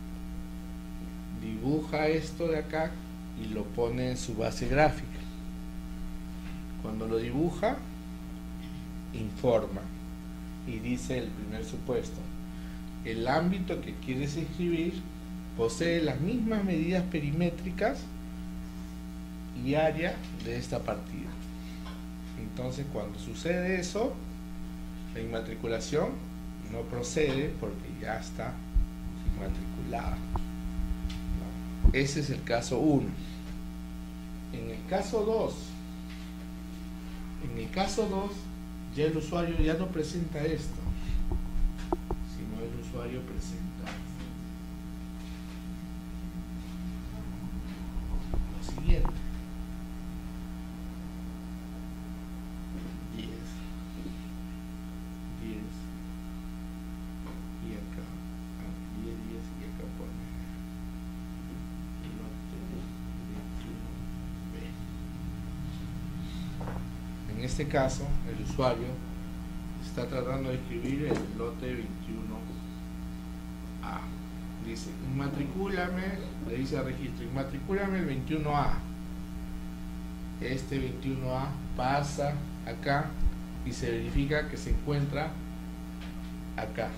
Dibuja esto de acá y lo pone en su base gráfica. Cuando lo dibuja, informa y dice el primer supuesto: el ámbito que quieres inscribir posee las mismas medidas perimétricas y área de esta partida. Entonces, cuando sucede eso, la inmatriculación no procede porque ya está inmatriculada. ¿No? Ese es el caso uno. En el caso dos, en el caso dos, ya el usuario ya no presenta esto, sino el usuario presenta lo siguiente. diez, diez, y acá, ah, diez, diez, y acá pone lote veintiuno B. En este caso, el usuario está tratando de escribir el lote veintiuno A. Dice, inmatricúlame, le dice al registro, inmatricúlame el veintiuno A. Este veintiuno A pasa acá y se verifica que se encuentra acá.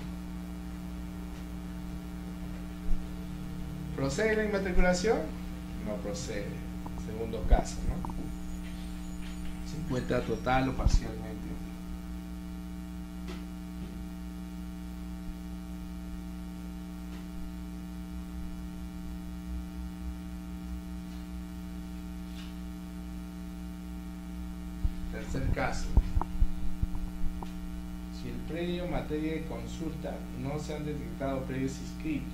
¿Procede la inmatriculación? No procede. Segundo caso, ¿no? Se encuentra total o parcialmente. Tercer caso. Si el predio materia de consulta no se han detectado predios inscritos,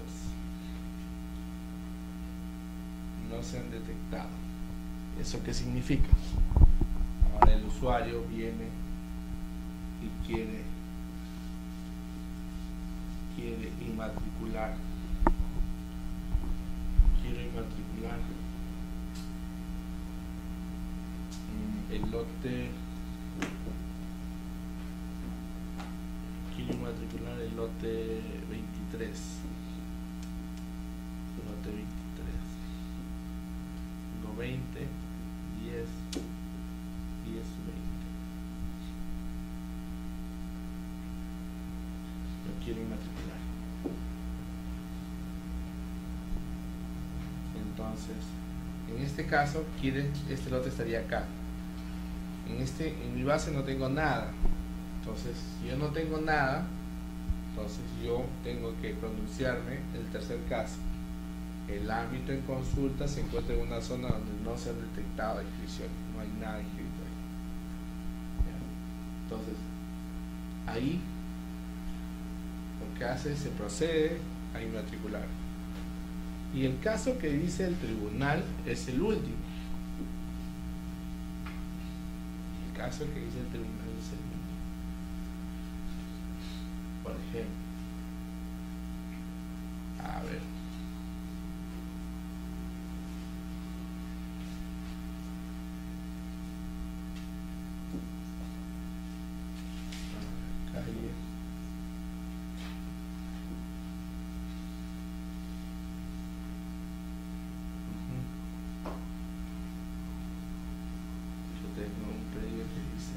no se han detectado. ¿Eso qué significa? Ahora el usuario viene y quiere quiere inmatricular quiere inmatricular el lote quiero matricular el lote veintitrés lote veintitrés no veinte, diez, diez, veinte lo quiero inmatricular. Entonces en este caso quiere, este lote estaría acá. En, este, en mi base no tengo nada, entonces si yo no tengo nada, entonces yo tengo que pronunciarme el tercer caso. El ámbito en consulta se encuentra en una zona donde no se han detectado inscripciones, no hay nada inscrito ahí. ¿Ya? Entonces ahí lo que hace es se procede a inmatricular. Y el caso que dice el tribunal es el último. Caso que dice el tribunal es el último. Por ejemplo, a ver, calle tengo un predio que dice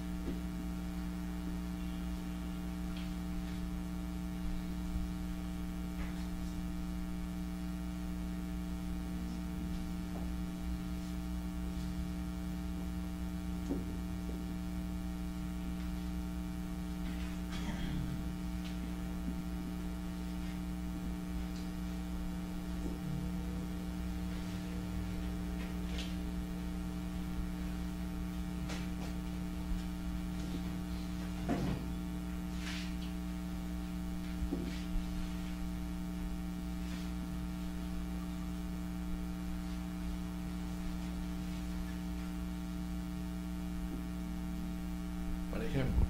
por ejemplo,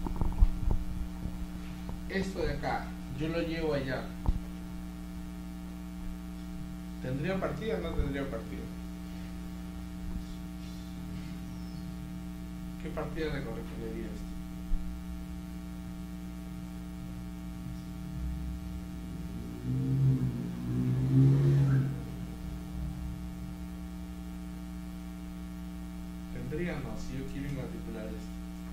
esto de acá, yo lo llevo allá. ¿Tendría partida o no tendría partida? ¿Qué partida le correspondería a esto? ¿Tendría o no? Si yo quiero inmatricular esto.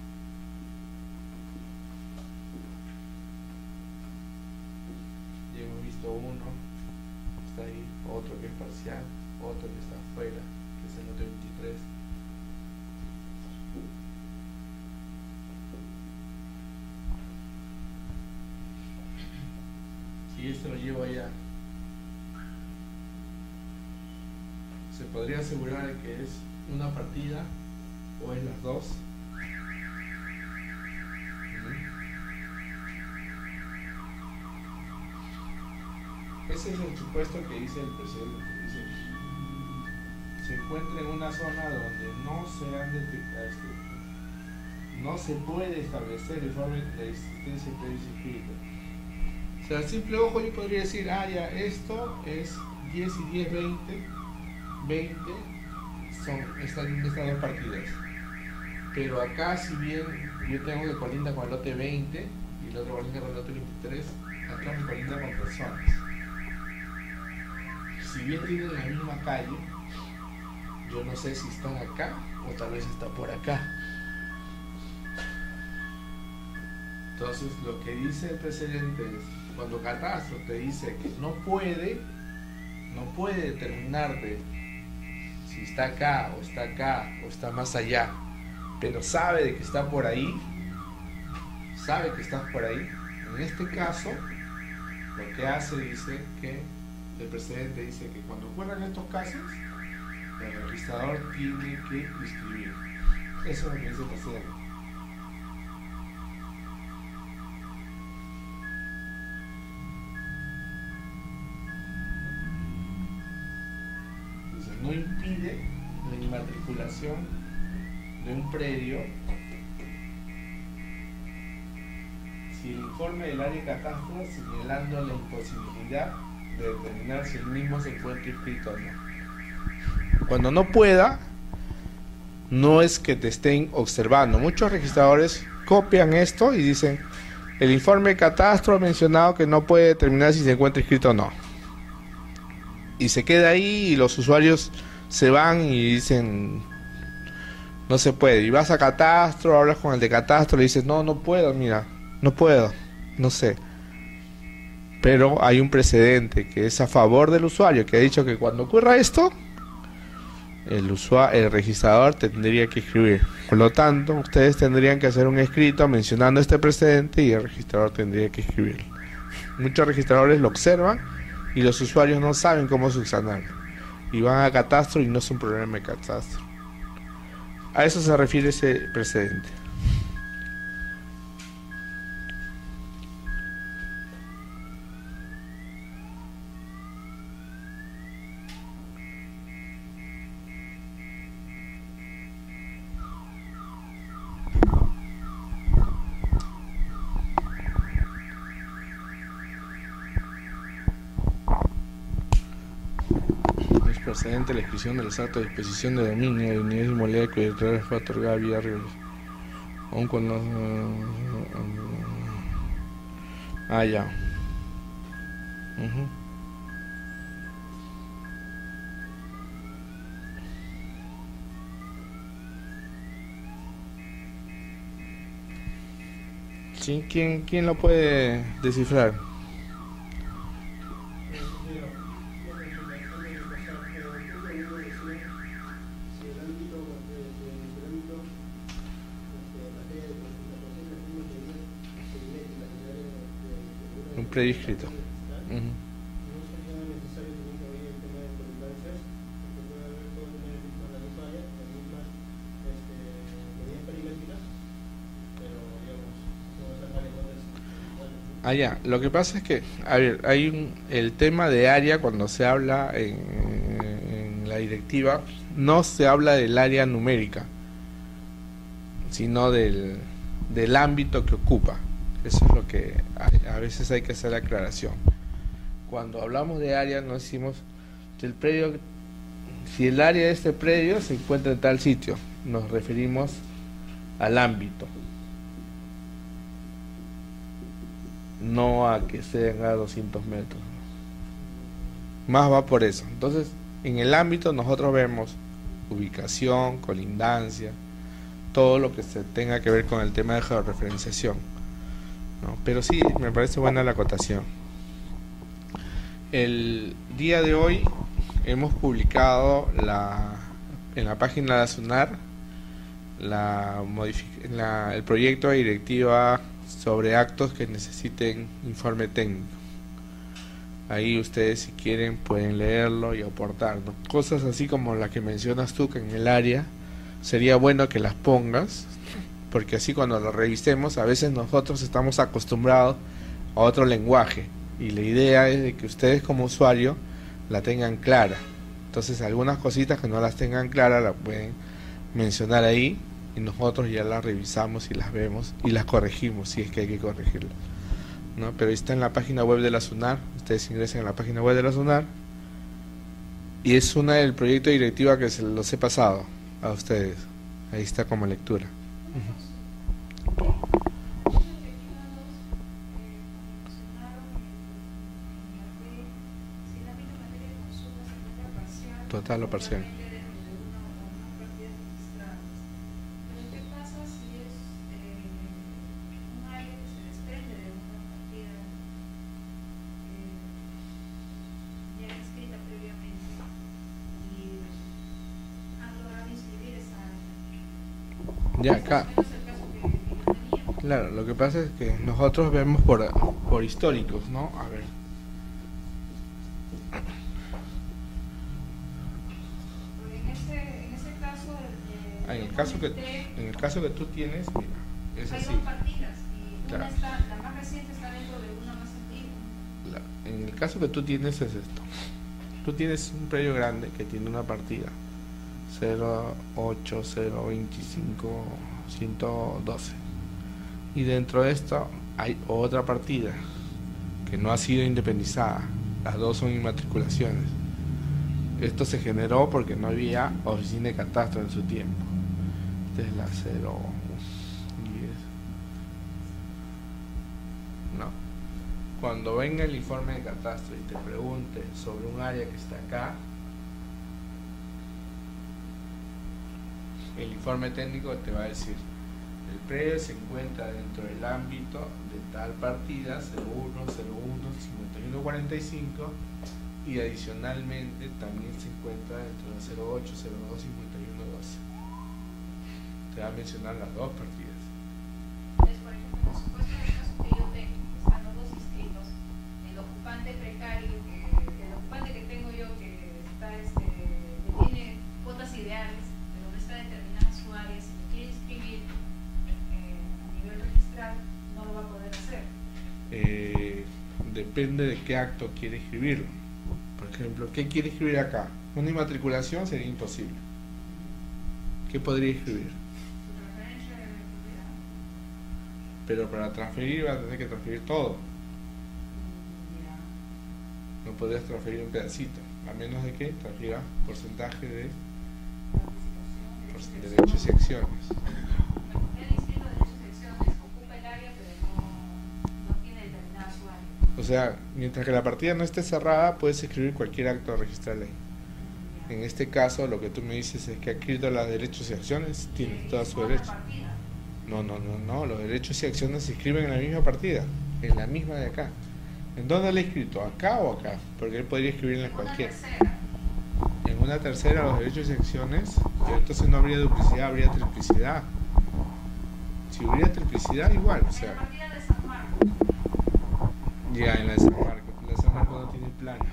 Ya hemos visto uno, está ahí, otro que es parcial, otro que está afuera, que es el lote veintitrés. y este lo llevo allá, ¿se podría asegurar de que es una partida o es las dos? Ese es el supuesto que dice el presidente. Dice, se encuentra en una zona donde no se han detectado, este, no se puede establecer de forma la existencia de predios inscritos. O sea, al simple ojo yo podría decir, ah, ya, esto es diez y diez, veinte, veinte son, están en estas dos partidas. Pero acá, si bien yo tengo que colinda con el lote veinte y el otro colinda con el lote veintitrés, acá me colinda con personas. Si bien tienen la misma calle, yo no sé si están acá o tal vez está por acá. Entonces lo que dice el precedente es, cuando Catastro te dice que no puede, no puede determinarte si está acá o está acá o está más allá, pero sabe de que está por ahí, sabe que estás por ahí, en este caso lo que hace dice que el precedente dice que cuando ocurran estos casos, el registrador tiene que inscribir. Eso es lo que dice el precedente. Entonces, no impide la inmatriculación de un predio si el informe del área de catastro señalando la imposibilidad de determinar si el mismo se encuentra inscrito o no. Cuando no pueda, no es que te estén observando. Muchos registradores copian esto y dicen, el informe de catastro ha mencionado que no puede determinar si se encuentra inscrito o no. Y se queda ahí y los usuarios se van y dicen, no se puede. Y vas a catastro, hablas con el de catastro y dices, no, no puedo, mira, no puedo, no sé. Pero hay un precedente que es a favor del usuario, que ha dicho que cuando ocurra esto, el usuario, el registrador tendría que escribir. Por lo tanto, ustedes tendrían que hacer un escrito mencionando este precedente y el registrador tendría que escribir. Muchos registradores lo observan y los usuarios no saben cómo subsanarlo. Y van a catastro y no es un problema de catastro. A eso se refiere ese precedente. Precedente la inscripción de los actos de disposición de dominio de unidades inmobiliarias que fue otorgada vía Ríos, aun cuando ah ya uh-huh. Sí, ¿quién, quién lo puede descifrar? Un predio escrito. Uh-huh. Ah, ya. Lo que pasa es que, a ver, hay un, el tema de área cuando se habla en, en la directiva, no se habla del área numérica, sino del, del ámbito que ocupa. Eso es lo que a, a veces hay que hacer la aclaración. Cuando hablamos de área no decimos si el predio, si el área de este predio se encuentra en tal sitio, nos referimos al ámbito, no a que sean a doscientos metros. Más va por eso. Entonces, en el ámbito nosotros vemos ubicación, colindancia, todo lo que se tenga que ver con el tema de georreferenciación, ¿no? Pero sí, me parece buena la acotación. El día de hoy hemos publicado la, en la página de la SUNAR la, la, el proyecto de directiva sobre actos que necesiten informe técnico. Ahí ustedes, si quieren, pueden leerlo y aportar, ¿no? Cosas así como la que mencionas tú, que en el área sería bueno que las pongas, porque así cuando lo revisemos, a veces nosotros estamos acostumbrados a otro lenguaje, y la idea es de que ustedes como usuario la tengan clara. Entonces algunas cositas que no las tengan claras las pueden mencionar ahí, y nosotros ya las revisamos y las vemos y las corregimos si es que hay que corregirlas, ¿no? Pero está en la página web de la SUNAR. Ustedes ingresan a la página web de la SUNAR y es una del proyecto de directiva que se los he pasado a ustedes. Ahí está como lectura. Total o parcial. Ya acá, claro, lo que pasa es que nosotros vemos por, por históricos, ¿no? A ver. En ese, en ese caso, el, Ah, en el caso que en el caso que tú tienes, mira, es hay así. dos partidas y Claro. una está, la más reciente está dentro de una más antigua. La- en el caso que tú tienes es esto. Tú tienes un predio grande que tiene una partida cero ocho cero veinticinco ciento doce, y dentro de esto hay otra partida que no ha sido independizada. Las dos son inmatriculaciones. Esto se generó porque no había oficina de catastro en su tiempo. Esta es la cero diez. No. Cuando venga el informe de catastro y te pregunte sobre un área que está acá, el informe técnico te va a decir: el predio se encuentra dentro del ámbito de tal partida cero uno cero uno cincuenta y uno cuarenta y cinco, y adicionalmente también se encuentra dentro de cero ocho cero dos cincuenta y uno doce. Te va a mencionar las dos partidas. Entonces, por ejemplo, en el supuesto del caso que yo tengo, que están los dos inscritos, el ocupante precario, que, el ocupante que tengo yo, que está, este, que tiene cuotas ideales, pero no está determinada su área, si lo quiere inscribir eh, a nivel registral, no lo va a poder hacer. Eh, depende de qué acto quiere escribirlo. Por ejemplo, ¿qué quiere escribir acá? Una inmatriculación sería imposible. ¿Qué podría escribir? Su transferencia de propiedad. Pero para transferir va a tener que transferir todo. Ya. No podrías transferir un pedacito, a menos de que transfiera porcentaje de por- derechos y acciones. El inscrito de derechos y acciones ocupa el área, pero no, no tiene determinada su área. O sea, mientras que la partida no esté cerrada, puedes escribir cualquier acto registral ahí. En este caso, lo que tú me dices es que ha escrito los derechos y acciones, tienes toda su derecho. No, no, no, no, los derechos y acciones se escriben en la misma partida, en la misma de acá. ¿En dónde le he escrito? ¿Acá o acá? Porque él podría escribir en la cualquiera. En una tercera, los derechos y acciones, entonces no habría duplicidad, habría triplicidad. Si hubiera triplicidad, igual, o sea. Ya, en la de San Marcos. La de San Marcos no tiene plano.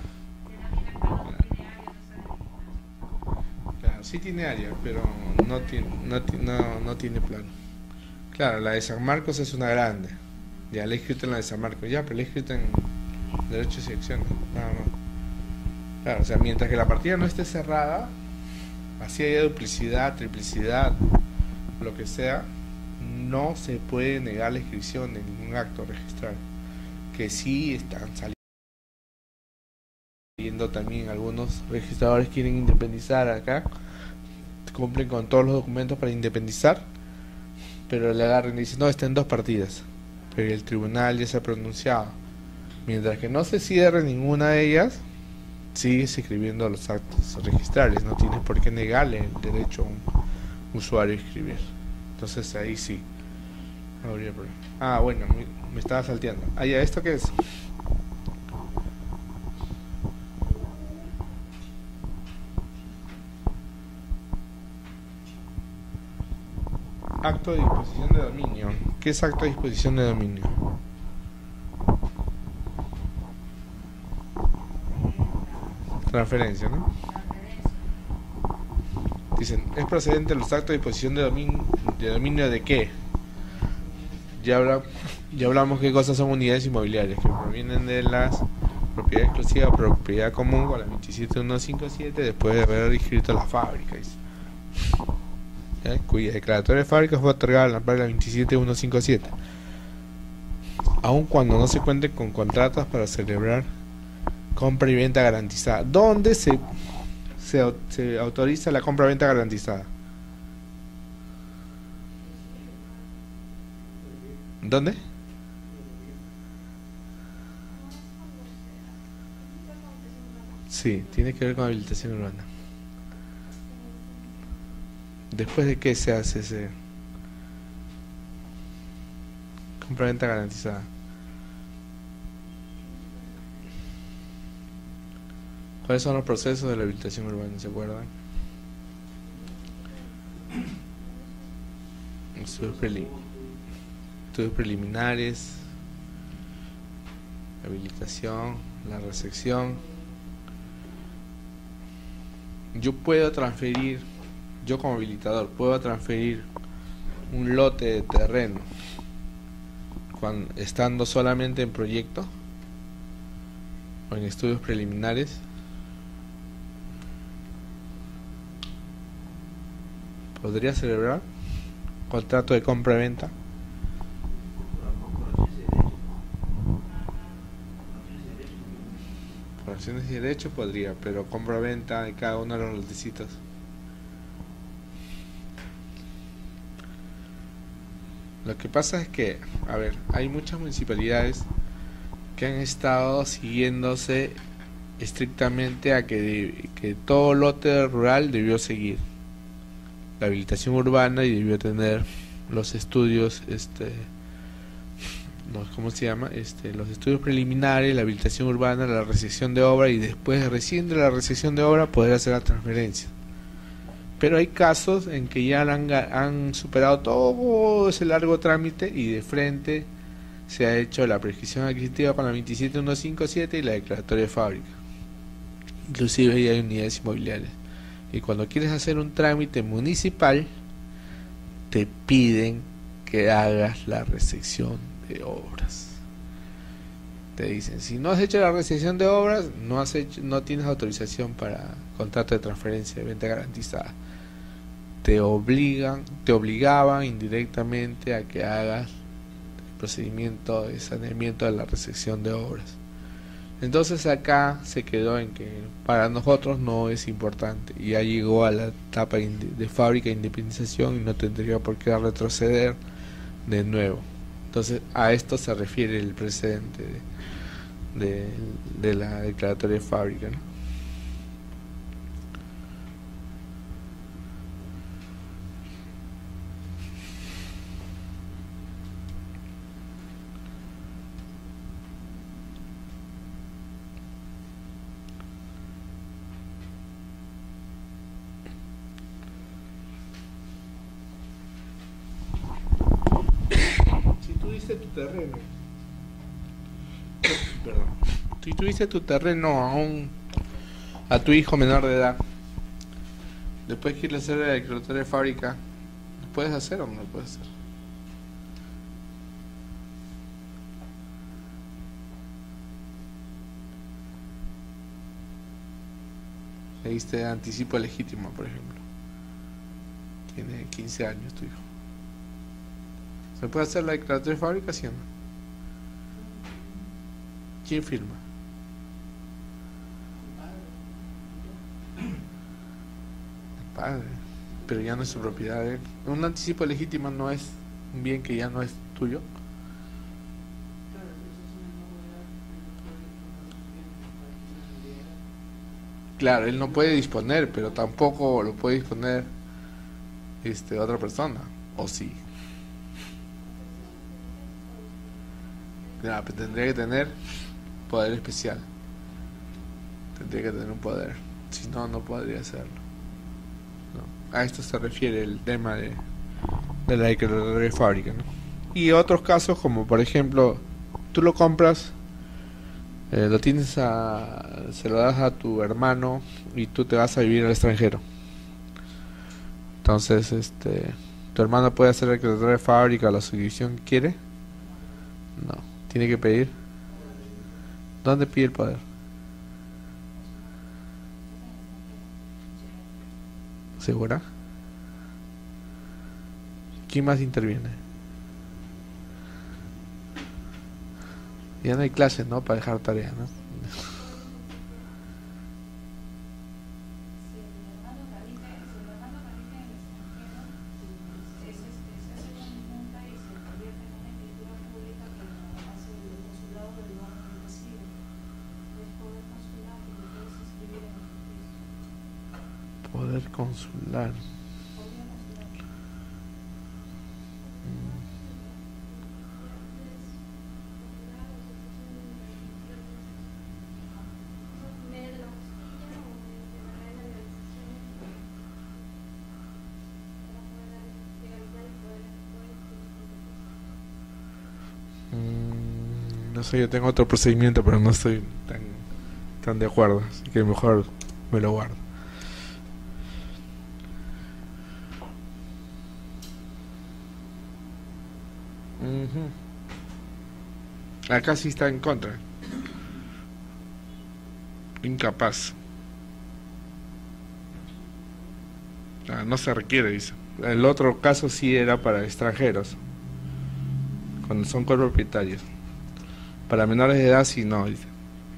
Claro, sí tiene área, pero no tiene, no, ti- no, no tiene plano. Claro, la de San Marcos es una grande. Ya la he escrito en la de San Marcos, ya, pero la he escrito en derechos y acciones, nada más. Claro, o sea, mientras que la partida no esté cerrada, así haya duplicidad, triplicidad, lo que sea, no se puede negar la inscripción de ningún acto registral. Que sí están saliendo también algunos registradores quieren independizar acá, cumplen con todos los documentos para independizar, pero le agarran y dicen: no, está en dos partidas, pero el tribunal ya se ha pronunciado. Mientras que no se cierre ninguna de ellas, sigues escribiendo los actos registrales, no tienes por qué negarle el derecho a un usuario a escribir. Entonces ahí sí no habría problema. Ah, bueno, me, me estaba salteando. Ah, ya, ¿esto qué es? Acto de disposición de dominio. ¿Qué es acto de disposición de dominio? Transferencia, ¿no? transferencia. Dicen, ¿es procedente los actos de disposición de dominio de, dominio de qué? Ya, habla, ya hablamos qué cosas son unidades inmobiliarias, que provienen de las propiedad exclusiva o propiedad común con la veintisiete mil ciento cincuenta y siete después de haber inscrito la fábrica. Dice. ¿Ya? Cuya declaratoria de fábrica fue otorgada en la placa veintisiete mil ciento cincuenta y siete. Aun cuando no se cuente con contratos para celebrar compra y venta garantizada. ¿Dónde se, se, se autoriza la compra y venta garantizada? ¿Dónde? Sí, tiene que ver con habilitación urbana. ¿Después de qué se hace ese compra-venta garantizada? ¿Cuáles son los procesos de la habilitación urbana? ¿Se acuerdan? Estudios, prelim estudios preliminares, habilitación, la recepción. Yo puedo transferir, yo como habilitador, puedo transferir un lote de terreno cuando, estando solamente en proyecto o en estudios preliminares. ¿Podría celebrar contrato de compra-venta? Por acciones y derechos podría, pero compra-venta de cada uno de los lotecitos. Lo que pasa es que, a ver, hay muchas municipalidades que han estado siguiéndose estrictamente a que, de, que todo lote rural debió seguir la habilitación urbana y debió tener los estudios, este, los, ¿cómo se llama? Este, los estudios preliminares, la habilitación urbana, la recepción de obra y después recién de la recepción de obra poder hacer la transferencia. Pero hay casos en que ya han, han superado todo ese largo trámite y de frente se ha hecho la prescripción adquisitiva con la veintisiete mil ciento cincuenta y siete y la declaratoria de fábrica. Inclusive ahí hay unidades inmobiliarias. Y cuando quieres hacer un trámite municipal, te piden que hagas la recepción de obras. Te dicen, si no has hecho la recepción de obras, no has hecho, no tienes autorización para contrato de transferencia de venta garantizada. Te obligan, te obligaban indirectamente a que hagas el procedimiento de saneamiento de la recepción de obras. Entonces acá se quedó en que para nosotros no es importante y ya llegó a la etapa de fábrica de independización y no tendría por qué retroceder de nuevo. Entonces a esto se refiere el precedente de, de, de la declaratoria de fábrica, ¿no? Tu terreno, perdón, si tuviste tu terreno a un a tu hijo menor de edad, después quieres hacer la declaratoria de fábrica, ¿lo puedes hacer o no lo puedes hacer? Le diste anticipo legítimo, por ejemplo, tiene quince años tu hijo. ¿Se puede hacer la declaratoria de fábrica, sí o no? ¿Quién firma? El padre. Pero ya no es su propiedad. ¿eh? Un anticipo legítimo no es un bien que ya no es tuyo. Claro, él no puede disponer, pero tampoco lo puede disponer este, otra persona. ¿O sí? Claro, pero tendría que tener poder especial. Tendría que tener un poder. Si no, no podría hacerlo. ¿No? A esto se refiere el tema de, de la declaratoria de fábrica, ¿no? Y otros casos, como por ejemplo, tú lo compras Eh, lo tienes a, se lo das a tu hermano y tú te vas a vivir al extranjero. Entonces, este, tu hermano puede hacer el secretario de fábrica o la subdivisión que quiere. No, tiene que pedir. ¿Dónde pide el poder? ¿Segura? ¿Quién más interviene? Ya no hay clases, ¿no? Para dejar tarea, ¿no? Poder consular. Mm, no sé, yo tengo otro procedimiento, pero no estoy tan, tan de acuerdo, así que mejor me lo guardo. Ujú. Acá sí está en contra. Incapaz. Ah, no se requiere, dice. El otro caso sí era para extranjeros, cuando son copropietarios. Para menores de edad sí no, dice.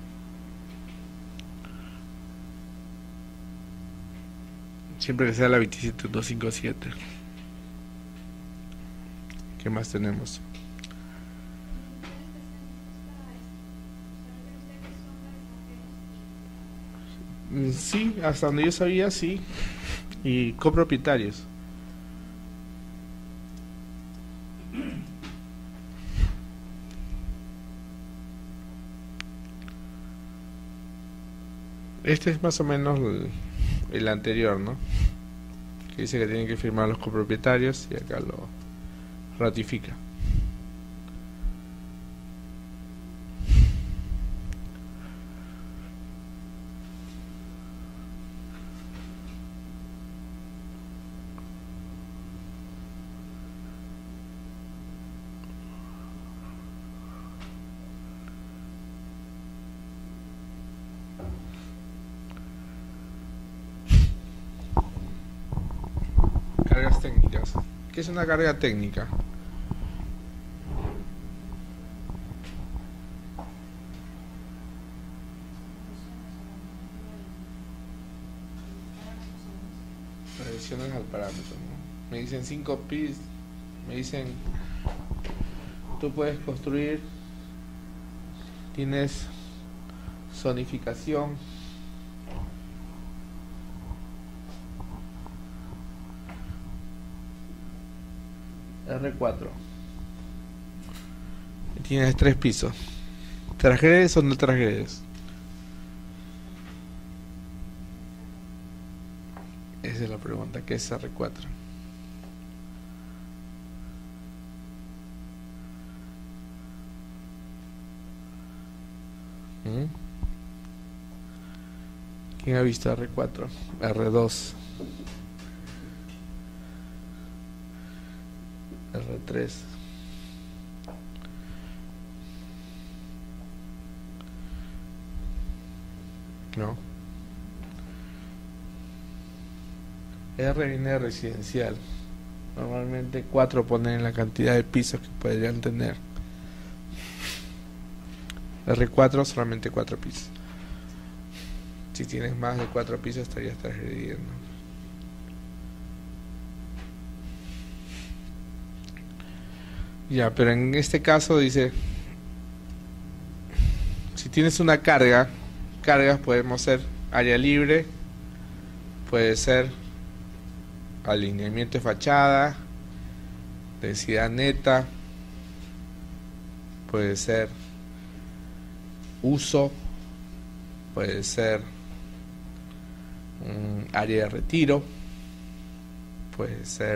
Siempre que sea la veintisiete punto doscientos cincuenta y siete. ¿Qué más tenemos? Mm, Sí, hasta donde yo sabía, sí. Y copropietarios. Este es más o menos el, el anterior, ¿no? Que dice que tienen que firmar los copropietarios y acá lo ratifica. Cargas técnicas. ¿Qué es una carga técnica? Adiciones al parámetro, ¿no? Me dicen cinco pis, me dicen tú puedes construir, tienes zonificación, R cuatro, y tienes tres pisos. ¿Transgredes o no transgredes? Esa es la pregunta, ¿qué es R cuatro? ¿Mm? ¿Quién ha visto R cuatro? R dos, R tres. No. R viene de residencial. Normalmente cuatro ponen la cantidad de pisos que podrían tener. R cuatro solamente cuatro pisos. Si tienes más de cuatro pisos estarías transgrediendo. Ya, pero en este caso dice, si tienes una carga, cargas podemos ser área libre, puede ser alineamiento de fachada, densidad neta, puede ser uso, puede ser um, área de retiro, puede ser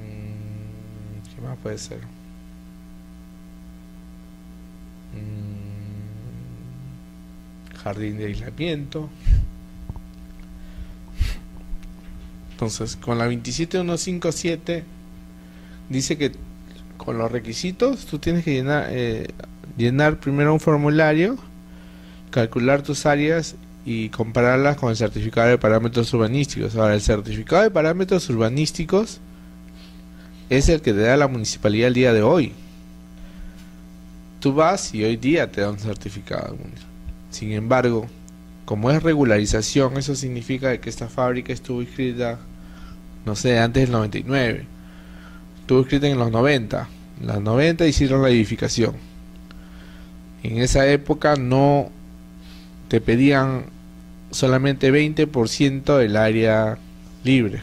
um, ¿qué más puede ser? Um, jardín de aislamiento. Entonces, con la veintisiete mil ciento cincuenta y siete dice que con los requisitos tú tienes que llenar, eh, llenar primero un formulario, calcular tus áreas y compararlas con el certificado de parámetros urbanísticos. Ahora, el certificado de parámetros urbanísticos es el que te da la municipalidad el día de hoy. Tú vas y hoy día te da un certificado. Sin embargo, como es regularización, eso significa que esta fábrica estuvo inscrita, no sé, antes del noventa y nueve. Estuvo inscrita en los noventa. En los noventa hicieron la edificación. En esa época no te pedían solamente veinte por ciento del área libre.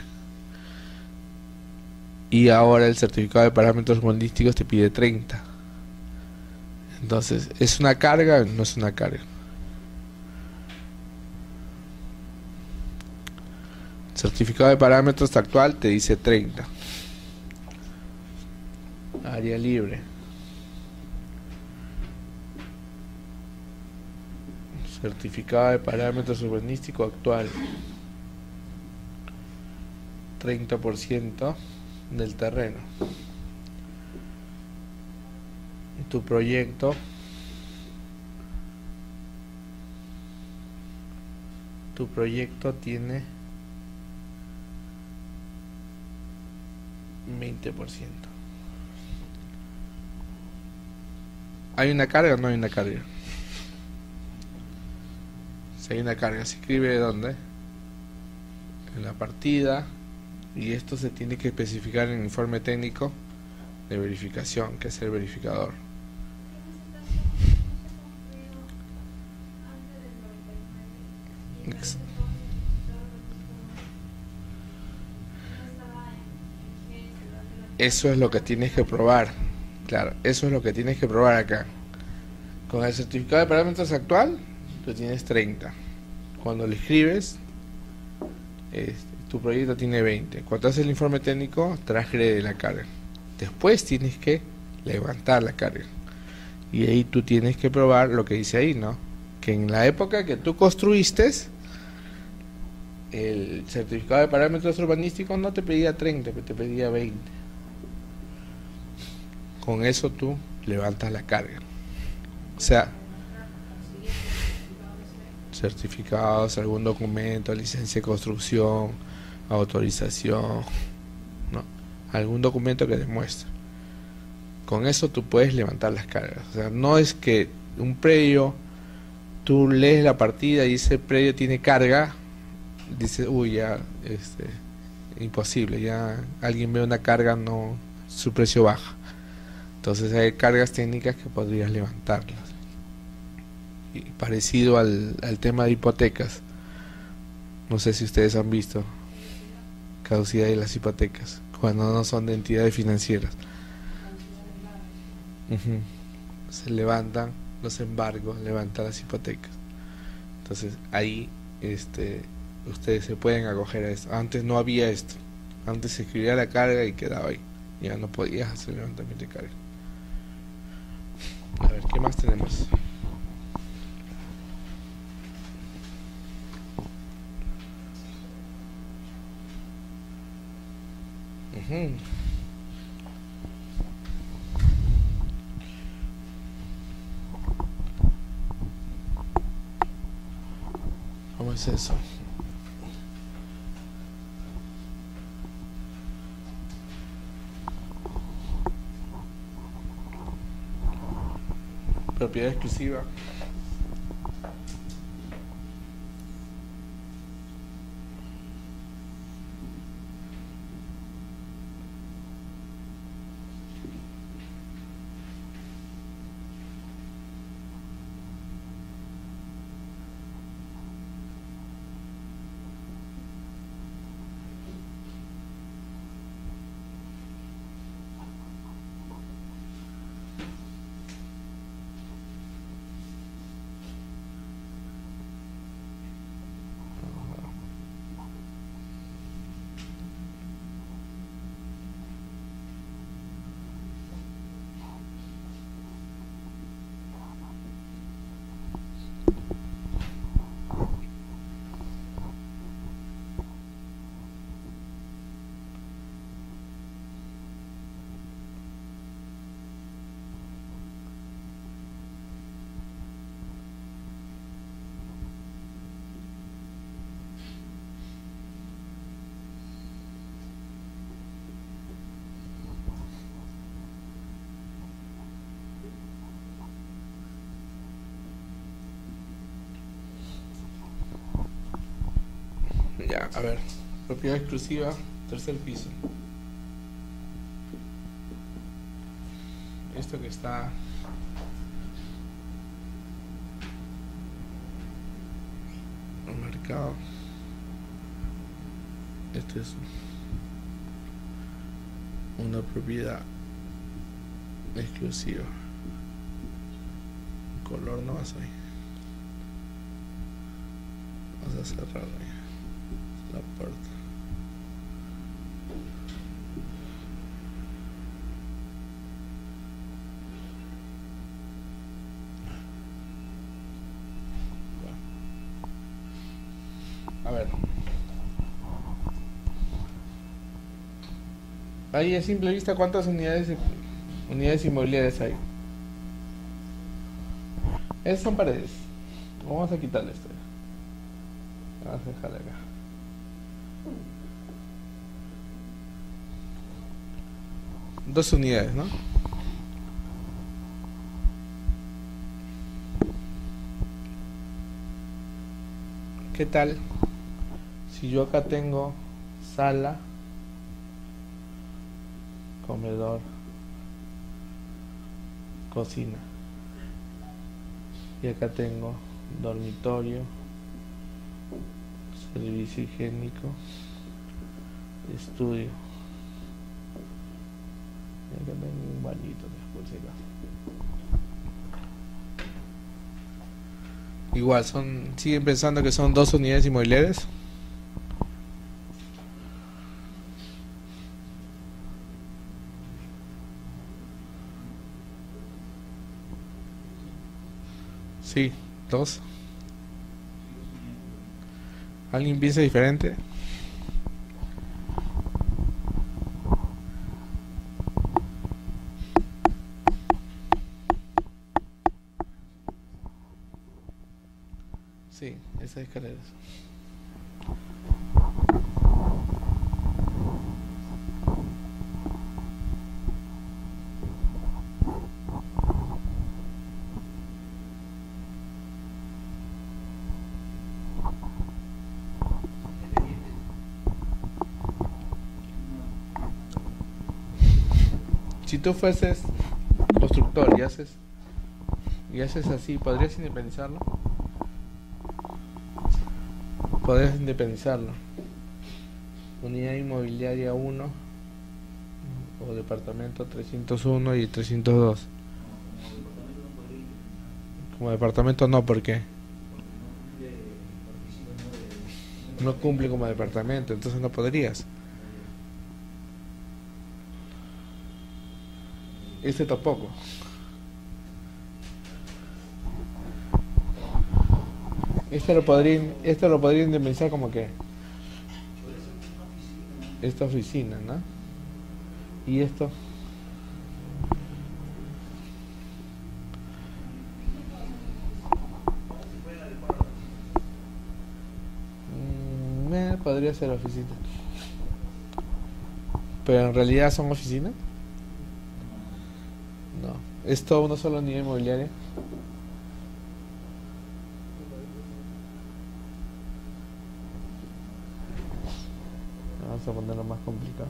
Y ahora el certificado de parámetros urbanísticos te pide treinta. Entonces, ¿es una carga o no es una carga? El certificado de parámetros actual te dice treinta. Área libre. Certificado de parámetros urbanístico actual. treinta por ciento del terreno. Tu proyecto tu proyecto tiene veinte por ciento. ¿Hay una carga o no hay una carga? Si hay una carga, se escribe ¿dónde? En la partida, y esto se tiene que especificar en el informe técnico de verificación, que es el verificador. Ex- Eso es lo que tienes que probar. Claro, eso es lo que tienes que probar acá. Con el certificado de parámetros actual, tú tienes treinta. Cuando lo escribes, este, tu proyecto tiene veinte. Cuando haces el informe técnico, transgrede la carga. Después tienes que levantar la carga. Y ahí tú tienes que probar lo que dice ahí, ¿no? Que en la época que tú construiste, el certificado de parámetros urbanísticos no te pedía treinta, te pedía veinte. Con eso tú levantas la carga. O sea, certificados, algún documento, licencia de construcción, autorización, ¿no? Algún documento que demuestre. Con eso tú puedes levantar las cargas. O sea, no es que un predio, tú lees la partida y ese predio tiene carga, dices, uy, ya, este, imposible, ya alguien ve una carga, no, su precio baja. Entonces hay cargas técnicas que podrías levantarlas. Y parecido al, al tema de hipotecas. No sé si ustedes han visto caducidad de las hipotecas cuando no son de entidades financieras. Uh-huh. Se levantan los embargos, levantan las hipotecas. Entonces ahí este, ustedes se pueden acoger a esto. Antes no había esto. Antes se escribía la carga y quedaba ahí. Ya no podías hacer levantamiento de carga. A ver, ¿qué más tenemos? Uh-huh. ¿Cómo es eso? Propiedad exclusiva. Ya, a ver. Propiedad exclusiva, tercer piso. Esto que está marcado. Esto es una propiedad exclusiva. Color no vas ahí. Vamos a cerrar ahí la puerta. A ver. Ahí a simple vista, ¿cuántas unidades unidades inmobiliarias hay? Esas son paredes. Vamos a quitarle esto. Vamos a dejarle acá. Dos unidades, ¿no? ¿Qué tal si yo acá tengo sala, comedor, cocina, y acá tengo dormitorio, servicio higiénico, estudio, y acá tengo un bañito por si acaso? Igual, son, siguen pensando que son dos unidades inmobiliarias. Sí, dos. ¿Alguien piensa diferente? Sí, esas escaleras. Si tú fueses constructor y haces y haces así, ¿podrías independizarlo? Podrías independizarlo. Unidad inmobiliaria uno o departamento trescientos uno y trescientos dos. Como departamento no, ¿por qué? No cumple como departamento, entonces no podrías. Este tampoco. Este lo podría, este lo podría indemnizar como que esta oficina, ¿no? Y esto. Mm, eh, podría ser oficina. Pero en realidad son oficinas. No. ¿Es todo una sola unidad inmobiliaria? Vamos a ponerlo más complicado.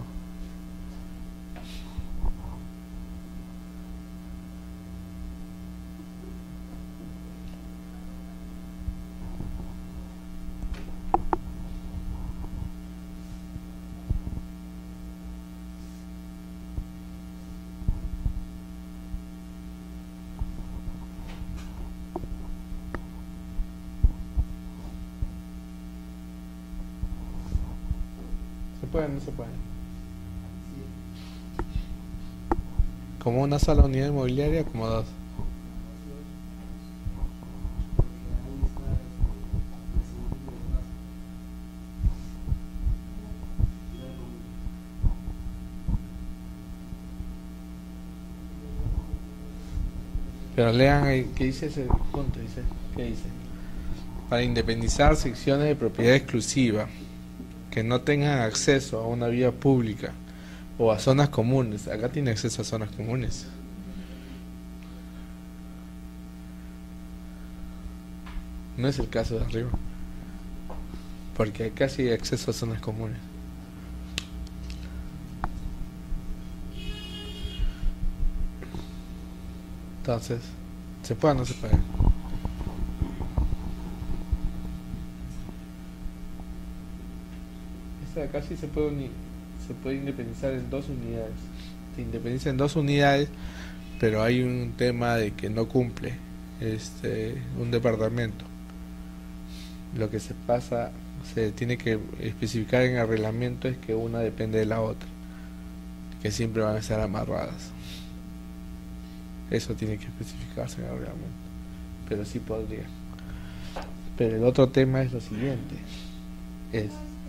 ¿Se puede o no se puede? ¿Como una sola unidad inmobiliaria o como dos? Pero lean ahí, ¿qué dice ese punto? Dice, ¿qué dice? Para independizar secciones de propiedad exclusiva que no tengan acceso a una vía pública o a zonas comunes. Acá tiene acceso a zonas comunes. No es el caso de arriba. porque casi hay acceso a zonas comunes. Entonces, ¿se puede o no se puede? Esta de acá sí se puede unir, se puede independizar en dos unidades. Se independiza en dos unidades, pero hay un tema de que no cumple este un departamento. Lo que se pasa, se tiene que especificar en el reglamento es que una depende de la otra, que siempre van a estar amarradas. Eso tiene que especificarse en el reglamento, pero sí podría. Pero el otro tema es lo siguiente, es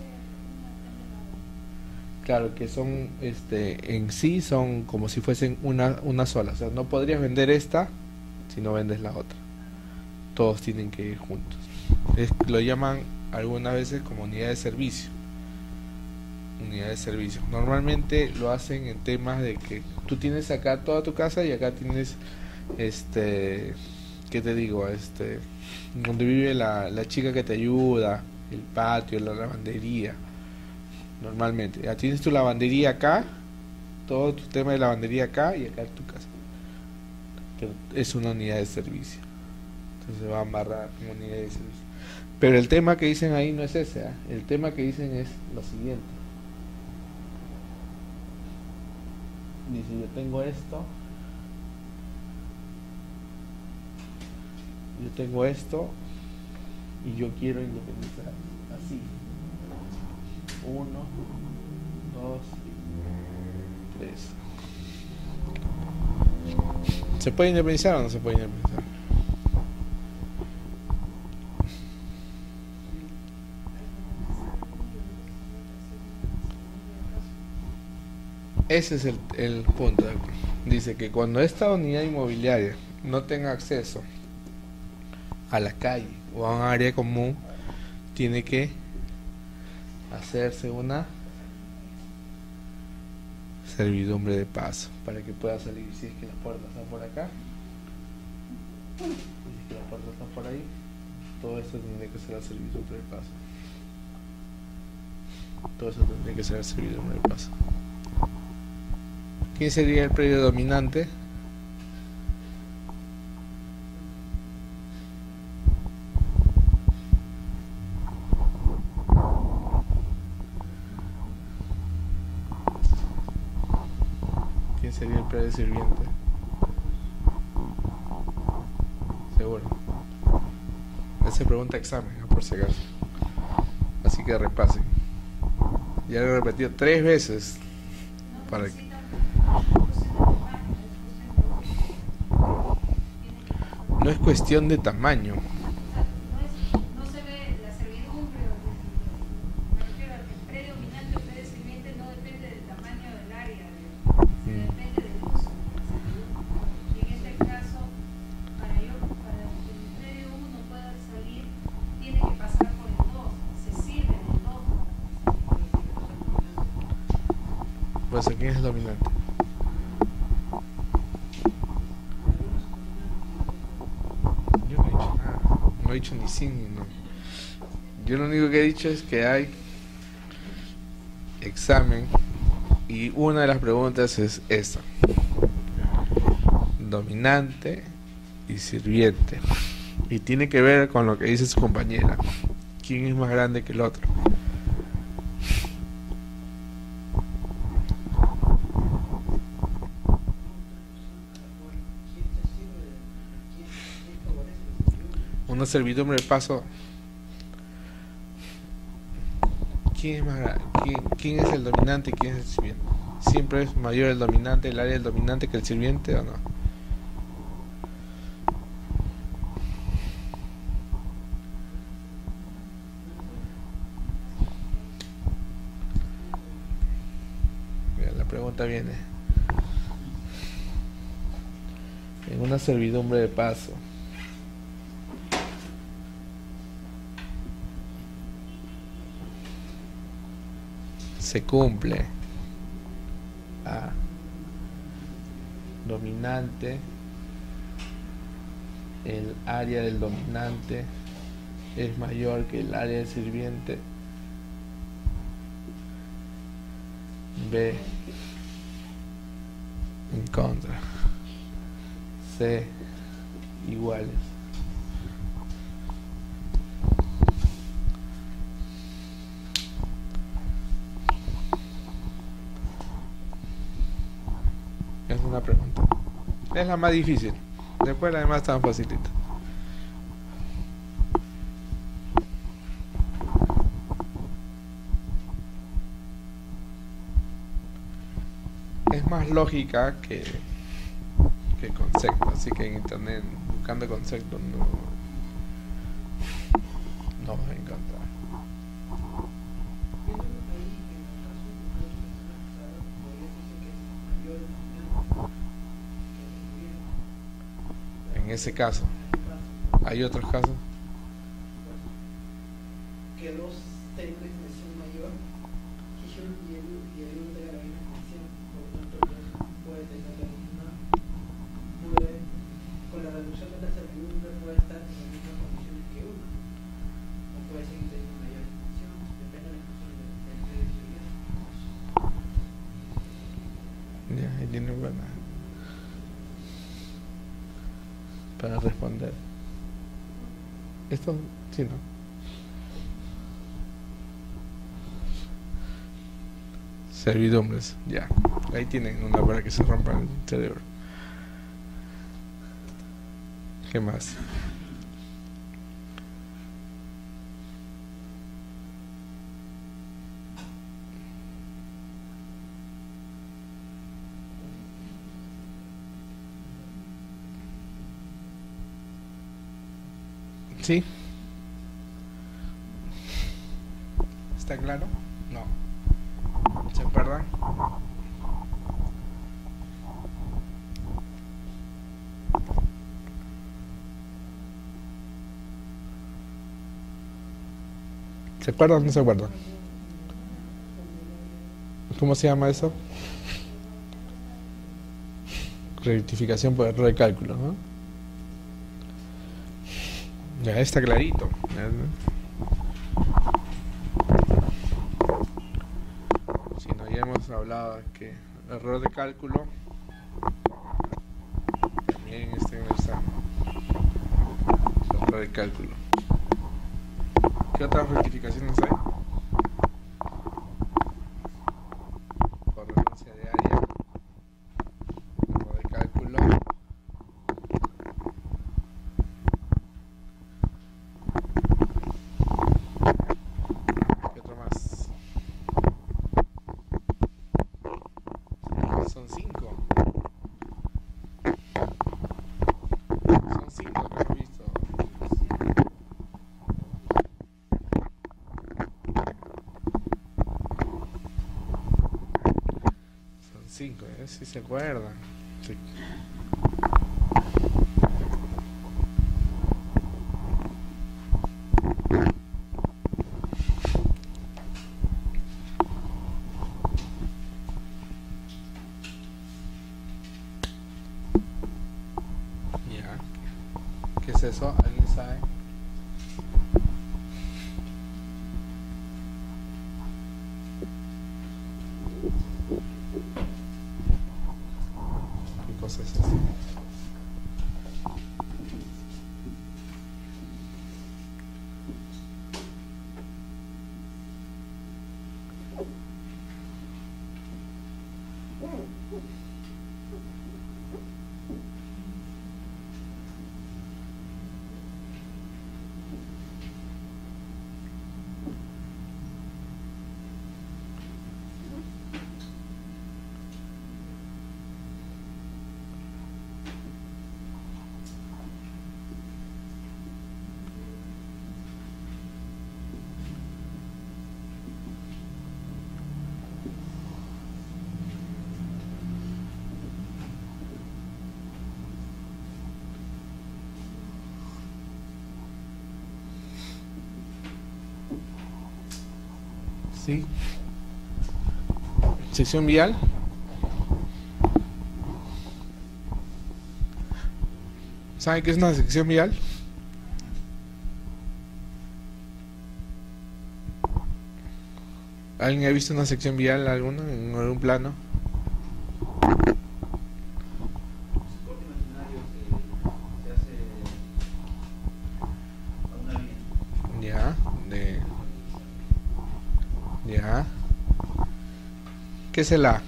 claro que son este en sí son como si fuesen una una sola, o sea, no podrías vender esta si no vendes la otra. Todos tienen que ir juntos. Es, lo llaman algunas veces como unidad de servicio. Unidad de servicio. Normalmente lo hacen en temas de que tú tienes acá toda tu casa y acá tienes este, ¿qué te digo? Este, donde vive la, la chica que te ayuda, el patio, la lavandería. Normalmente, ya tienes tu lavandería acá, todo tu tema de lavandería acá y acá en tu casa. Pero es una unidad de servicio. Entonces se va a amarrar como unidad de servicio. Pero el tema que dicen ahí no es ese, ¿eh? El tema que dicen es lo siguiente. Dice, yo tengo esto, yo tengo esto y yo quiero independizar así. Uno, dos, tres. ¿Se puede independizar o no se puede independizar? Ese es el, el punto. Dice que cuando esta unidad inmobiliaria no tenga acceso a la calle o a un área común, tiene que hacerse una servidumbre de paso para que pueda salir. Si es que la puerta está por acá, si es que la puerta está por ahí, todo esto tendría que ser la servidumbre de paso. Todo eso tendría que ser la servidumbre de paso. ¿Quién sería el predio dominante? ¿Quién sería el predio sirviente? Seguro. Esa pregunta examen, ¿no? Por si acaso. Así que repasen. Ya lo he repetido tres veces para que no es cuestión de tamaño. No, es, no se ve la servidumbre, me refiero al que el predio dominante o predio sirviente no depende del tamaño del área, de, mm. depende del uso de la servidumbre. Y en este caso, para, yo, para que el predio uno pueda salir, tiene que pasar por el dos, se sirve del dos. Pues ¿quién es el dominante? No he dicho ni sí ni no. Yo lo único que he dicho es que hay examen y una de las preguntas es esta: dominante y sirviente, y tiene que ver con lo que dice su compañera. ¿Quién es más grande que el otro? Una servidumbre de paso. ¿Quién es más grande? ¿Quién, quién es el dominante y quién es el sirviente? ¿Siempre es mayor el dominante, el área del dominante que el sirviente o no? Mira, la pregunta viene. En una servidumbre de paso, se cumple a dominante, el área del dominante es mayor que el área del sirviente B en contra, C iguales. Es una pregunta. Es la más difícil. Después la demás tan facilita. Es más lógica que, que concepto, así que en internet buscando conceptos no, no vas a encontrar. En ese caso, ¿hay otros casos? Que dos tengan una extensión mayor y el, y el uno tenga la misma extensión, por lo tanto puede tener la misma, puede, con la reducción de la servidumbre puede estar en las mismas condiciones que uno, o puede seguir teniendo mayor extensión, depende de la extensión del medio de Ya, ahí tiene buena para responder. Esto, sí, ¿no? Servidumbres, ya. Ahí tienen una para que se rompa el cerebro. ¿Qué más? ¿Sí? ¿Está claro? No. ¿Se acuerdan? ¿Se acuerdan o no se acuerdan? ¿Cómo se llama eso? Rectificación por error de cálculo, ¿no? Ya está clarito. Si no, ya hemos hablado de que error de cálculo también está en el examen. Error de cálculo. ¿Qué otras rectificaciones hay? Correverencia de área, error de cálculo. ¿Qué otro más? Son cinco. Son cinco que hemos visto. Cinco, ¿eh? Si se acuerdan. Sí. Ya. ¿Qué es eso? ¿Alguien sabe? ¿Qué cosa es eso? ¿Sí? Sección vial. ¿Saben qué es una sección vial? ¿Alguien ha visto una sección vial alguna en algún plano? El corte imaginario se, se hace a una vía. Ya, de... Ya. ¿Qué es el A?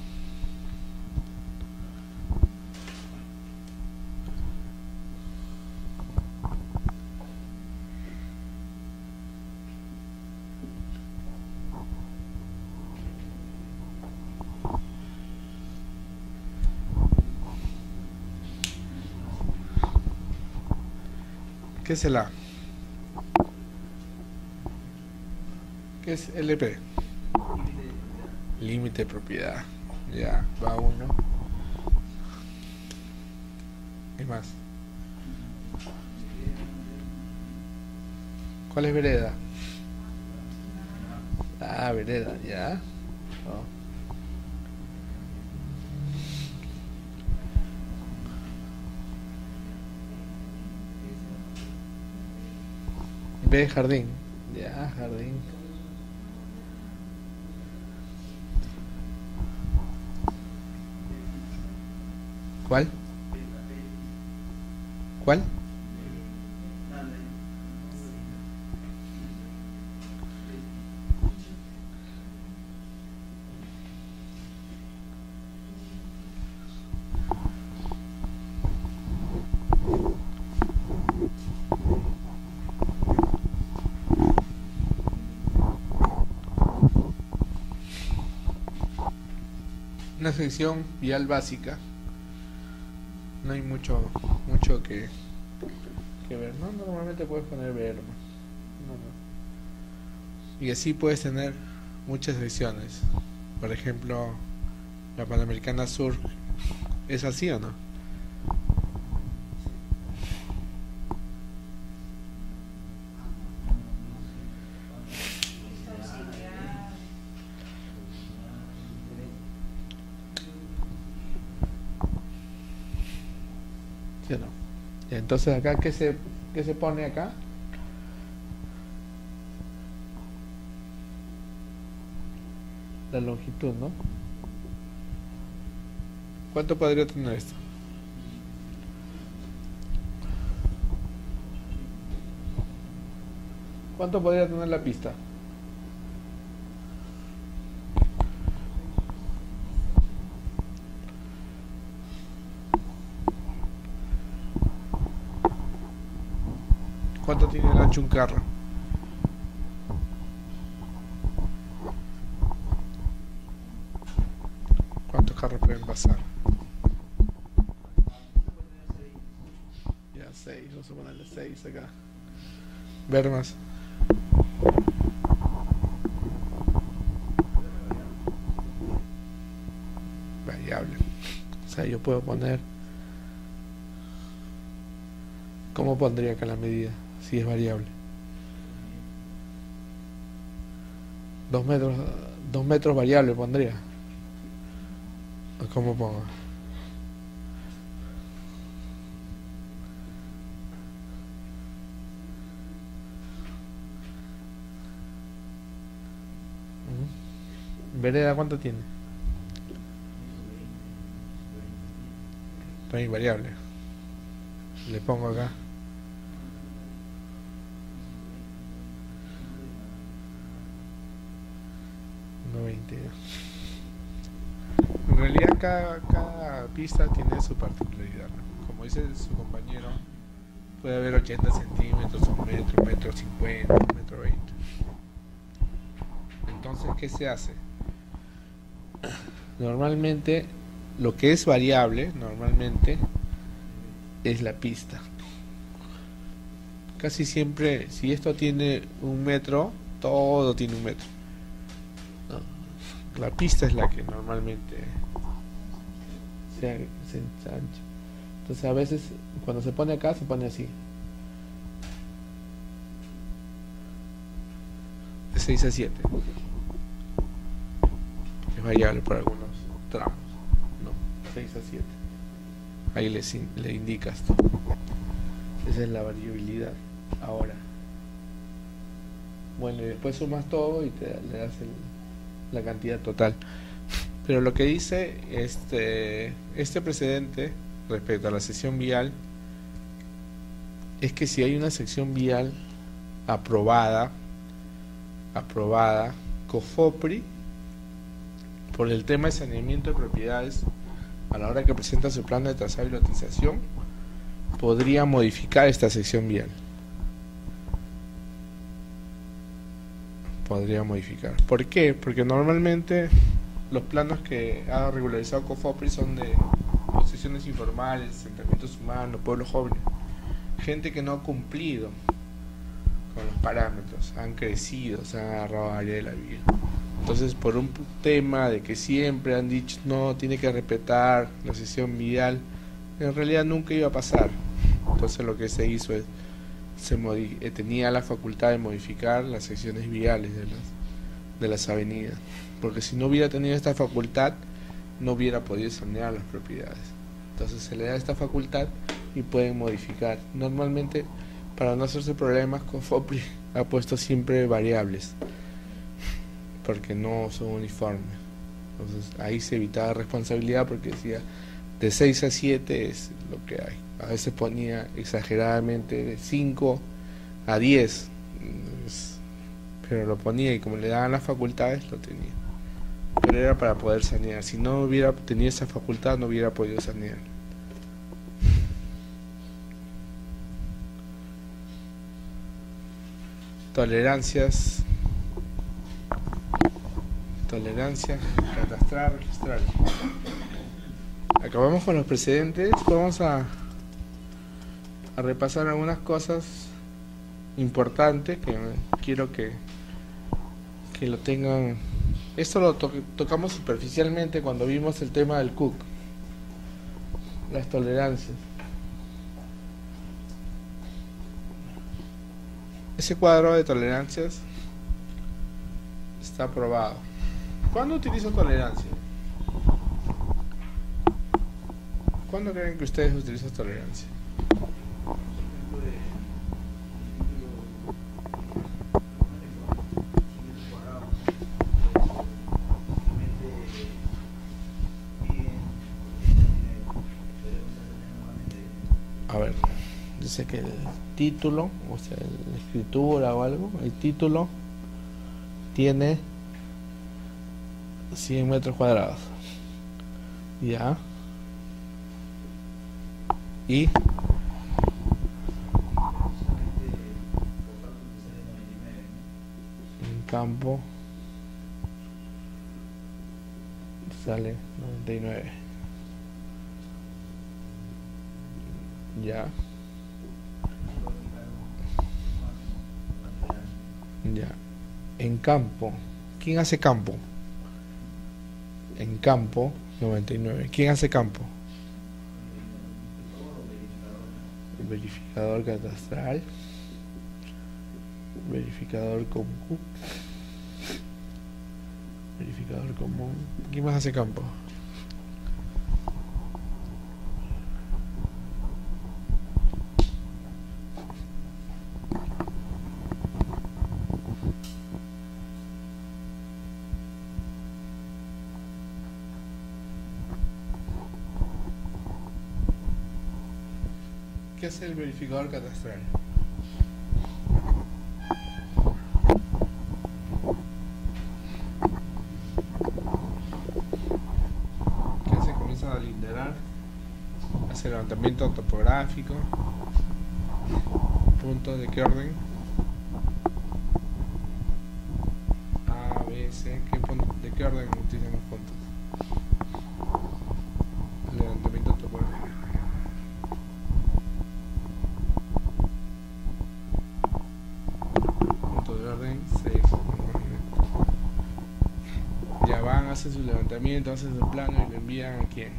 ¿Qué es el A? ¿Qué es L P? Límite de propiedad. Ya, va uno. ¿Qué más? ¿Cuál es vereda? Ah, vereda, ya. Oh. B, jardín. Ya, jardín. ¿Cuál? ¿Cuál? Una sección vial básica. No hay mucho mucho que, que ver, ¿no? Normalmente puedes poner ver, ¿no? No, no. Y así puedes tener muchas secciones. Por ejemplo, la Panamericana Sur. ¿Es así o no? ¿Sí o no? Y entonces acá, ¿qué se, qué se pone acá? La longitud, ¿no? ¿Cuánto podría tener esto? ¿Cuánto podría tener la pista? ¿Cuánto tiene el ancho un carro? ¿Cuántos carros pueden pasar? Ya, seis. Vamos a ponerle seis acá. Ver más. Variable. O sea, yo puedo poner... ¿Cómo pondría acá la medida? Si es variable. Dos metros, dos metros variable pondría. ¿Cómo pongo? ¿Vereda cuánto tiene? También variable. Le pongo acá. veinte. En realidad cada, cada pista tiene su particularidad, ¿no? Como dice su compañero, puede haber ochenta centímetros, un metro, un metro cincuenta, un metro veinte. Entonces, ¿qué se hace? Normalmente lo que es variable normalmente es la pista. Casi siempre, si esto tiene un metro, todo tiene un metro. La pista es la que normalmente se, se ensancha. Entonces a veces cuando se pone acá se pone así, de seis a siete. Es variable por algunos tramos, no, seis a siete. Ahí le, le indicas tú. Esa es la variabilidad. Ahora, bueno, y después sumas todo y te le das el la cantidad total. Pero lo que dice este, este precedente respecto a la sección vial es que si hay una sección vial aprobada, aprobada, COFOPRI, por el tema de saneamiento de propiedades, a la hora que presenta su plan de trazado y lotización, podría modificar esta sección vial. Podría modificar. ¿Por qué? Porque normalmente los planos que ha regularizado COFOPRI son de posesiones informales, asentamientos humanos, pueblos jóvenes, gente que no ha cumplido con los parámetros, han crecido, se han agarrado a área de la vida. Entonces, por un tema de que siempre han dicho no, tiene que respetar la sección vial, en realidad nunca iba a pasar. Entonces lo que se hizo es, se eh, tenía la facultad de modificar las secciones viales de las, de las avenidas, porque si no hubiera tenido esta facultad, no hubiera podido sanear las propiedades. Entonces se le da esta facultad y pueden modificar. Normalmente, para no hacerse problemas, COFOPRI ha puesto siempre variables, porque no son uniformes. Entonces ahí se evitaba responsabilidad, porque decía de seis a siete es lo que hay. A veces ponía exageradamente de cinco a diez, pero lo ponía y como le daban las facultades lo tenía. Pero era para poder sanear. Si no hubiera tenido esa facultad, no hubiera podido sanear. Tolerancias. Tolerancia catastral registral. Acabamos con los precedentes. Vamos a, a repasar algunas cosas importantes que quiero que, que lo tengan. Esto lo to tocamos superficialmente cuando vimos el tema del Cook, las tolerancias. Ese cuadro de tolerancias está aprobado. ¿Cuándo utilizo tolerancia? ¿Cuándo creen que ustedes utilizan tolerancia? A ver, dice que el título, o sea, la escritura o algo, el título tiene cien metros cuadrados. Ya. Y en campo sale noventa y nueve. Ya. Ya. En campo. ¿Quién hace campo? En campo, noventa y nueve. ¿Quién hace campo? El verificador catastral. Verificador común. Verificador común. ¿Quién más hace campo? ¿Qué hace el verificador catastral? ¿Qué hace? Comienza a liderar, hace levantamiento topográfico, puntos de qué orden, A, B, C, ¿qué punto, de qué orden utilizan los puntos? Levantamiento topográfico. Ya van, hacen su levantamiento, hacen su plano y lo envían a quién.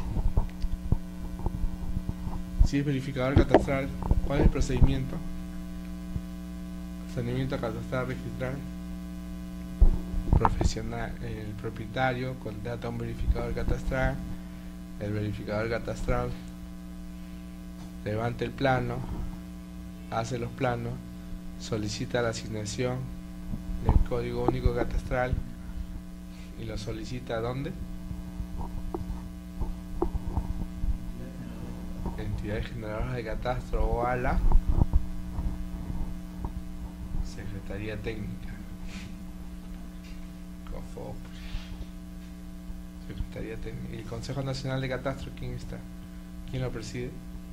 Si es verificador catastral, ¿cuál es el procedimiento? Saneamiento catastral registral. Profesional, el propietario contrata a un verificador catastral. El verificador catastral levanta el plano, hace los planos, solicita la asignación del código único catastral, y lo solicita ¿dónde? Entidades generadoras de catastro o a la Secretaría Técnica. COFOP. Secretaría Técnica. ¿Y el Consejo Nacional de Catastro quién está? ¿Quién lo preside?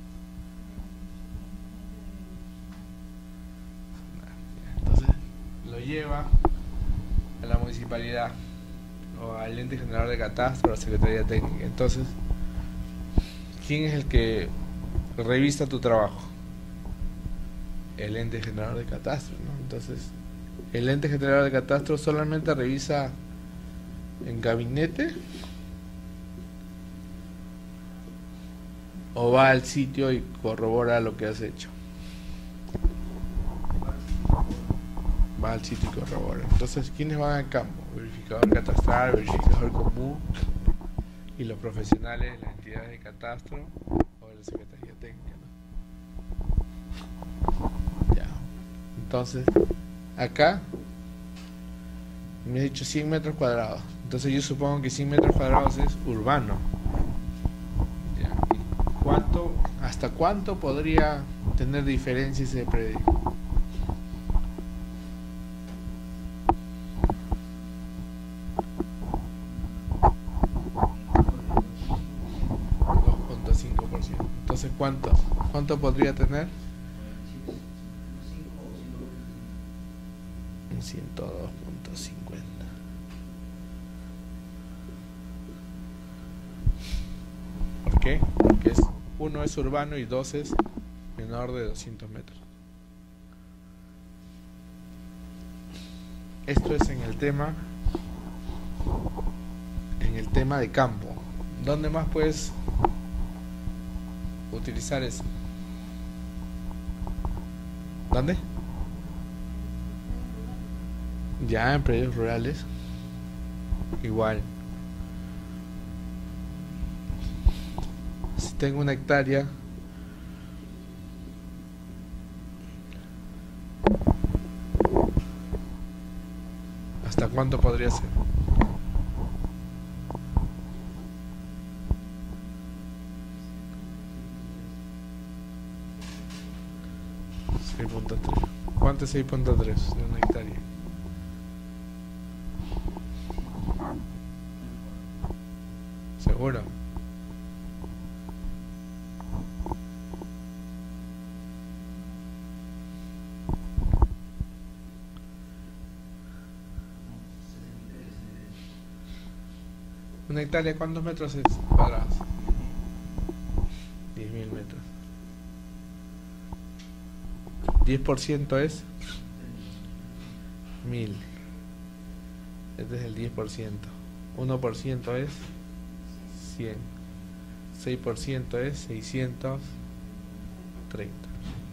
Entonces lo lleva a la municipalidad o al ente generador de catastro o a la Secretaría Técnica. Entonces, ¿quién es el que revisa tu trabajo? El ente generador de catastro, ¿no? Entonces, el ente generador de catastro solamente revisa en gabinete o va al sitio y corrobora lo que has hecho. Va al sitio y corrobora. Entonces, ¿quiénes van al campo? Verificador catastral, verificador común y los profesionales de las entidades de catastro o de la Secretaría Técnica, ¿no? Ya. Entonces, acá me he dicho cien metros cuadrados. Entonces yo supongo que cien metros cuadrados es urbano. Ya. ¿Y cuánto, hasta cuánto podría tener diferencia ese predio? dos punto cinco por ciento. Entonces, ¿cuánto? ¿Cuánto podría tener? ciento dos punto cincuenta. ¿Por qué? Porque es, uno es urbano y dos es menor de doscientos metros. Esto es en el tema en el tema de campo. ¿Dónde más puedes utilizar eso? ¿Dónde? Ya en predios rurales igual. Si tengo una hectárea, ¿hasta cuánto podría ser? seis punto tres. ¿Cuánto es seis punto tres de una hectárea? ¿Seguro? ¿Una hectárea cuántos metros es cuadrados? diez mil metros. diez por ciento es mil. Este es el diez por ciento. uno por ciento es cien. seis por ciento es seiscientos treinta.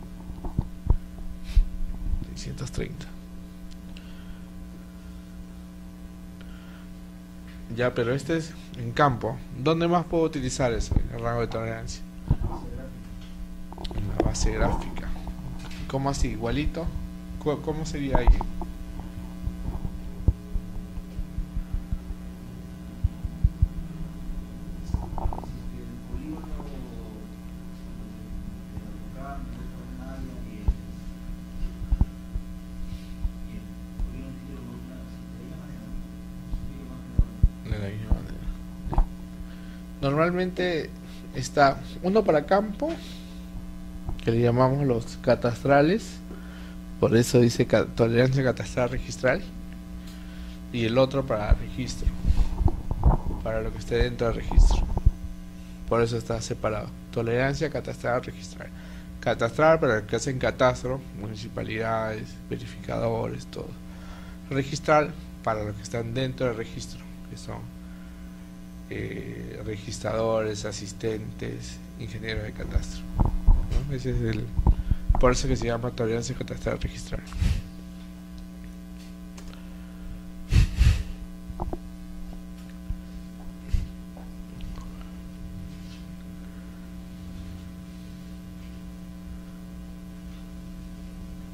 seiscientos treinta. Ya, pero este es en campo. ¿Dónde más puedo utilizar eso? El rango de tolerancia. En la base gráfica. ¿Cómo así? ¿Igualito? ¿Cómo sería ahí? Normalmente está uno para campo, que le llamamos los catastrales, por eso dice ca tolerancia catastral registral, y el otro para registro, para lo que esté dentro del registro, por eso está separado. Tolerancia catastral registral. Catastral para los que hacen catastro, municipalidades, verificadores, todo. Registral para los que están dentro del registro, que son Eh, registradores, asistentes, ingenieros de catastro, ¿no? Ese es el, por eso que se llama tolerancia catastral registral.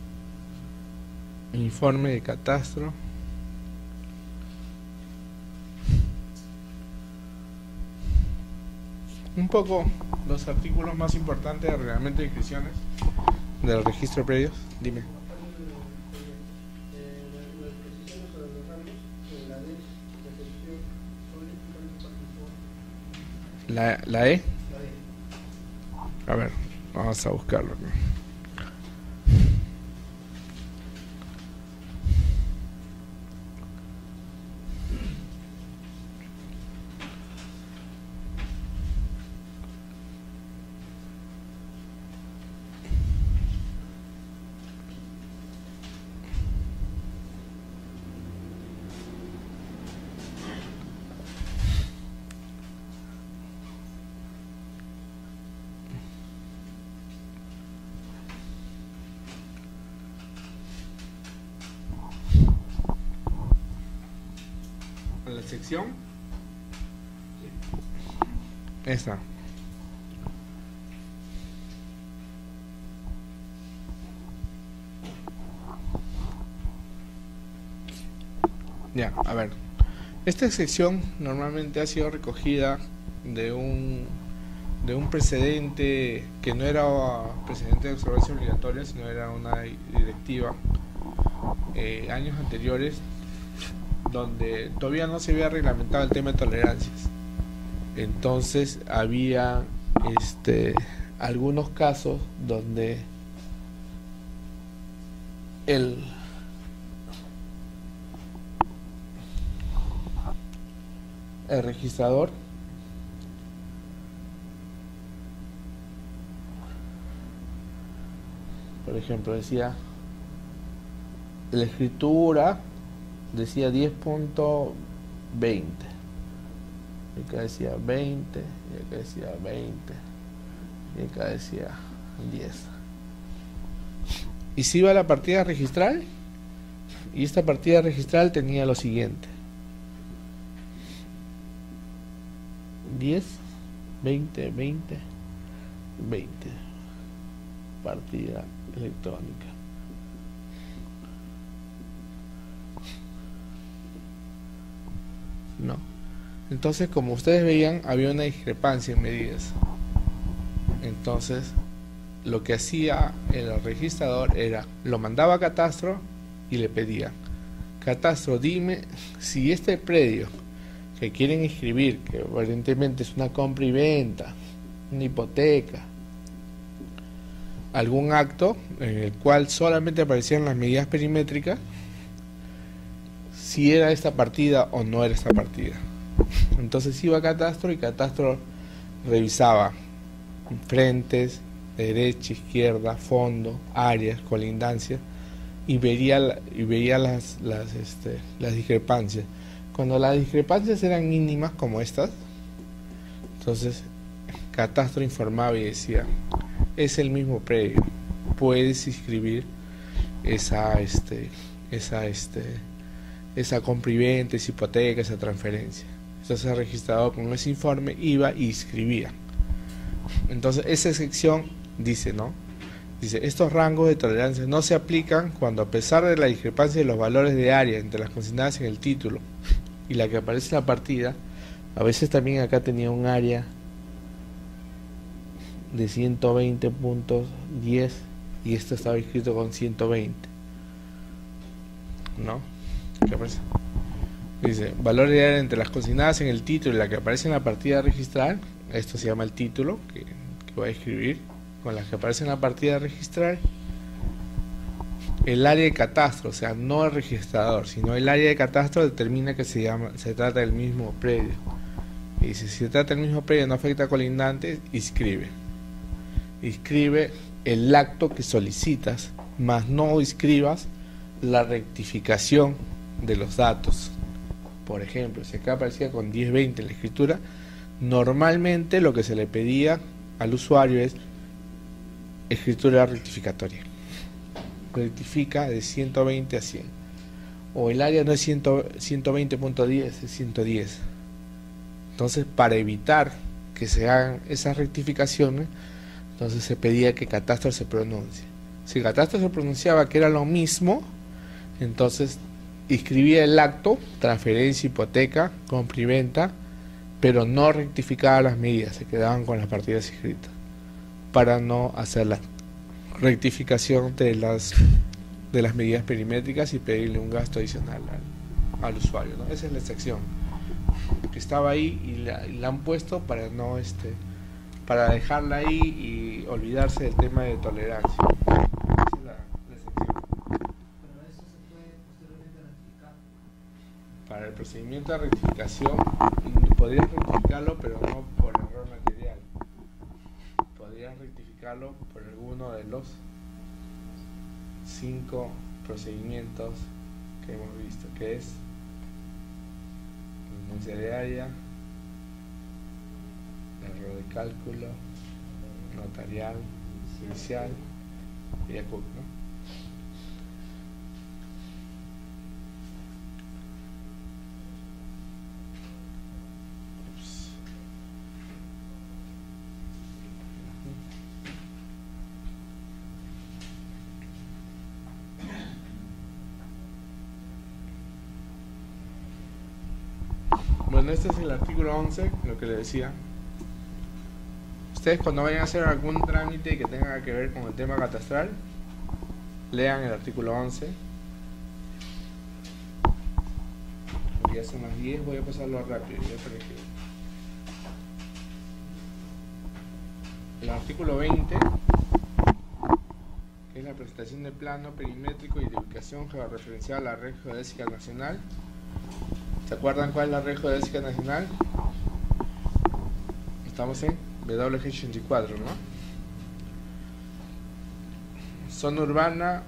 Informe de catastro. un poco los artículos más importantes del reglamento de inscripciones del registro de predios. Dime. La, la E. A ver, vamos a buscarlo aquí. La sección esta. Ya, a ver. Esta sección normalmente ha sido recogida de un de un precedente que no era precedente de observancia obligatoria, sino era una directiva eh, años anteriores, donde todavía no se había reglamentado el tema de tolerancias. Entonces había este algunos casos donde el el registrador por ejemplo decía la escritura decía diez punto veinte y acá decía veinte y acá decía veinte y acá decía diez, y se iba a la partida registral, y esta partida registral tenía lo siguiente: diez, veinte, veinte, veinte, partida electrónica. No. Entonces, como ustedes veían, había una discrepancia en medidas. Entonces, lo que hacía el registrador era, lo mandaba a Catastro y le pedía: Catastro, dime si este predio que quieren inscribir, que evidentemente es una compra y venta, una hipoteca, algún acto en el cual solamente aparecían las medidas perimétricas, si era esta partida o no era esta partida. Entonces iba a Catastro y Catastro revisaba frentes, derecha, izquierda, fondo, áreas, colindancias, y vería, y veía las, las, este, las discrepancias. Cuando las discrepancias eran mínimas como estas, entonces Catastro informaba y decía: es el mismo predio, puedes inscribir esa este esa este esa compra y venta, esa hipoteca, esa transferencia. Entonces el registrador con ese informe iba y inscribía. Entonces esa sección dice, ¿no? Dice: estos rangos de tolerancia no se aplican cuando, a pesar de la discrepancia de los valores de área entre las consignadas en el título y la que aparece en la partida, a veces también acá tenía un área de ciento veinte punto diez y esto estaba escrito con ciento veinte, ¿no? ¿Qué aparece? Dice: valor de área entre las consignadas en el título y la que aparece en la partida registral. Esto se llama el título que, que voy a escribir, con las que aparece en la partida registral. El área de catastro, o sea, no el registrador, sino el área de catastro determina que se llama, se trata del mismo predio. Y dice: si se trata del mismo predio, no afecta a colindantes, inscribe. Inscribe el acto que solicitas, más no inscribas la rectificación de los datos. Por ejemplo, si acá aparecía con diez veinte en la escritura, normalmente lo que se le pedía al usuario es escritura rectificatoria. Rectifica de ciento veinte a cien. O el área no es ciento veinte punto diez, es ciento diez. Entonces, para evitar que se hagan esas rectificaciones, entonces se pedía que Catastro se pronuncie. Si Catastro se pronunciaba que era lo mismo, entonces inscribía el acto, transferencia, hipoteca, compra y venta, pero no rectificaba las medidas, se quedaban con las partidas inscritas para no hacer la rectificación de las de las medidas perimétricas y pedirle un gasto adicional al, al usuario, ¿no? Esa es la excepción que estaba ahí y la, y la han puesto para no este para dejarla ahí y olvidarse del tema de tolerancia. Esa es la, la excepción. Pero eso se puede posteriormente rectificar. Para el procedimiento de rectificación podrías rectificarlo, pero no por error material. Podrías rectificarlo por alguno de los cinco procedimientos que hemos visto, que es renuncia de área, error de cálculo, notarial, judicial y acut, ¿no? Ups. Bueno, este es el artículo once, lo que le decía. Ustedes cuando vayan a hacer algún trámite que tenga que ver con el tema catastral, lean el artículo once. Porque ya son las diez, voy a pasarlo rápido, ya para que... El artículo veinte, que es la presentación de plano perimétrico y de ubicación georreferencial a la red geodésica nacional. ¿Se acuerdan cuál es la red geodésica nacional? Estamos en W G ochenta y cuatro, ¿no? Zona urbana,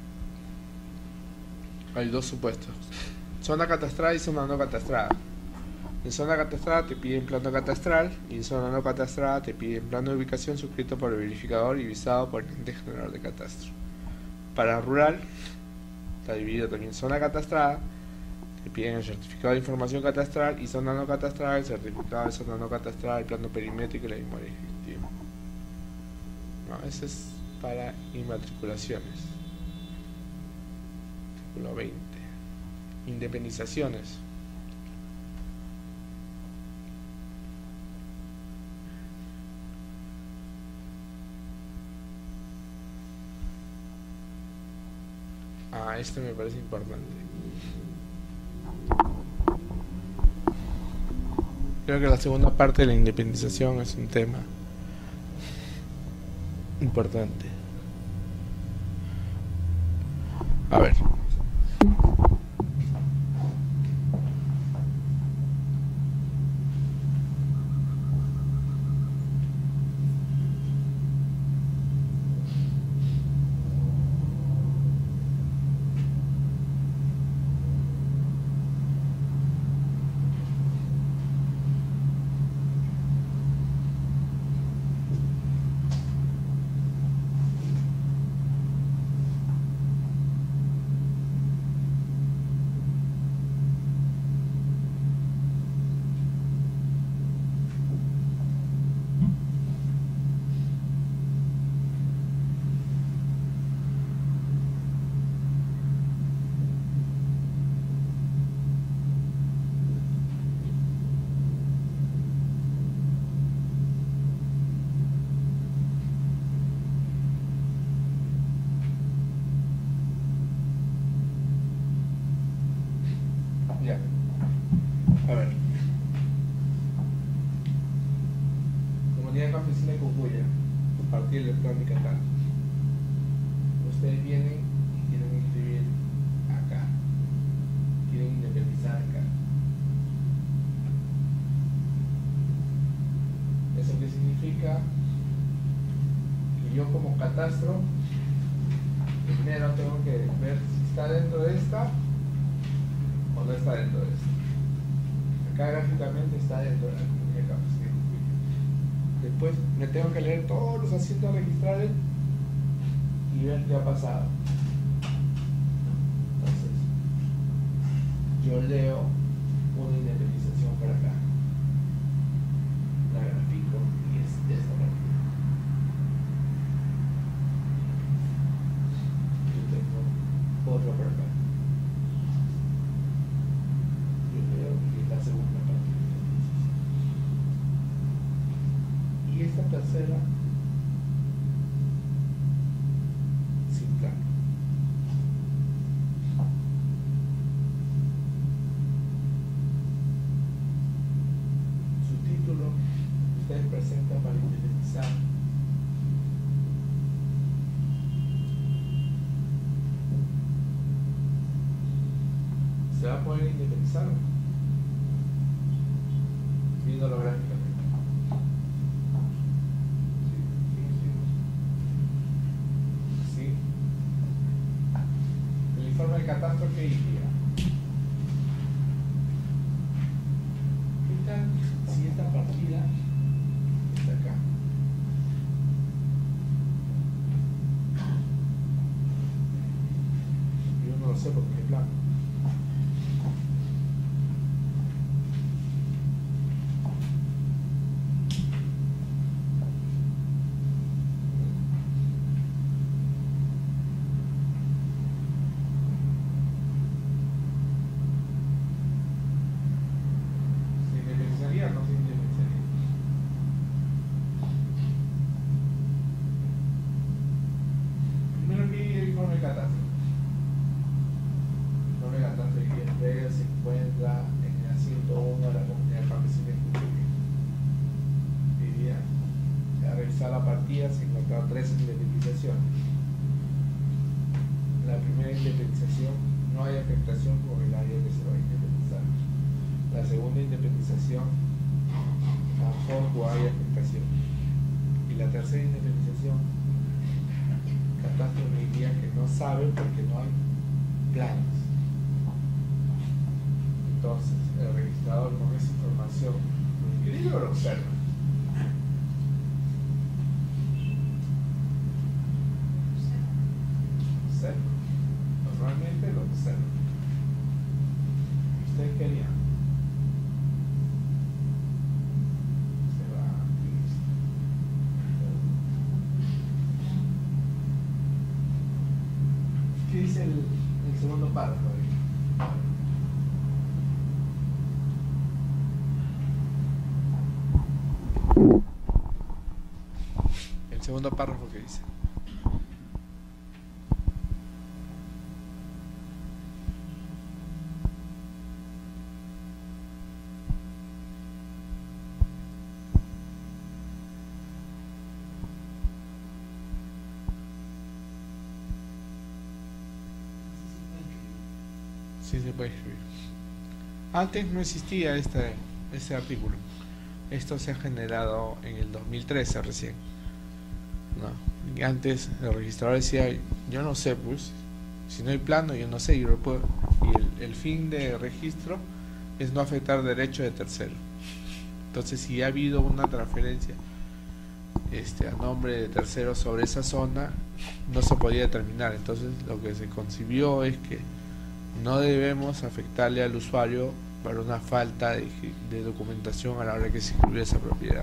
hay dos supuestos: zona catastrada y zona no catastrada. En zona catastrada te piden plano catastral y en zona no catastrada te piden plano de ubicación suscrito por el verificador y visado por el ente general de catastro. Para rural está dividido también: zona catastrada te piden el certificado de información catastral y zona no catastral, el certificado de zona no catastral, el plano perimétrico y la memoria ejecutiva. No, ese es para inmatriculaciones. Artículo veinte. Independizaciones. Ah, este me parece importante. Creo que la segunda parte de la independización es un tema importante. A ver. Ya. A ver. Comunidad Campesina de Cucuya, partida electrónica acá. Ustedes vienen y quieren inscribir acá. Quieren independizar acá. ¿Eso qué significa? Que yo como catastro primero tengo que ver si está dentro de esta o no está dentro de esto. Acá gráficamente está dentro de la comunidad campesina. Después me tengo que leer todos los asientos registrales y ver qué ha pasado. Entonces, yo leo una independización para acá. La grafico y es de esta manera. Yo tengo otra por acá. La segunda parte. se va a poder independizar viéndolo gráficamente. Sí. El informe de catastro que diría. ¿Qué tal si esta partida está acá? Yo no lo sé porque es plano. La partida se encontraron tres independizaciones. La primera independización, no hay afectación con el área que se va a independizar. La segunda independización, tampoco hay afectación. Y la tercera independización, catastro me diría que no sabe porque no hay planos. Entonces, el registrador con esa información lo inscribe o lo observa. Normalmente lo observan. ¿Ustedes qué harían? Se va a... ¿Qué dice el, el segundo párrafo ahí? El segundo párrafo que dice. Sí se puede escribir. Antes no existía este, este artículo. Esto se ha generado en el dos mil trece recién. No. Y antes el registrador decía, yo no sé, pues, si no hay plano, yo no sé, yo lo puedo. Y el, el fin de registro es no afectar derechos de tercero. Entonces, si ha habido una transferencia este, a nombre de terceros sobre esa zona, no se podía determinar. Entonces, lo que se concibió es que no debemos afectarle al usuario por una falta de, de documentación a la hora que se inscribió esa propiedad.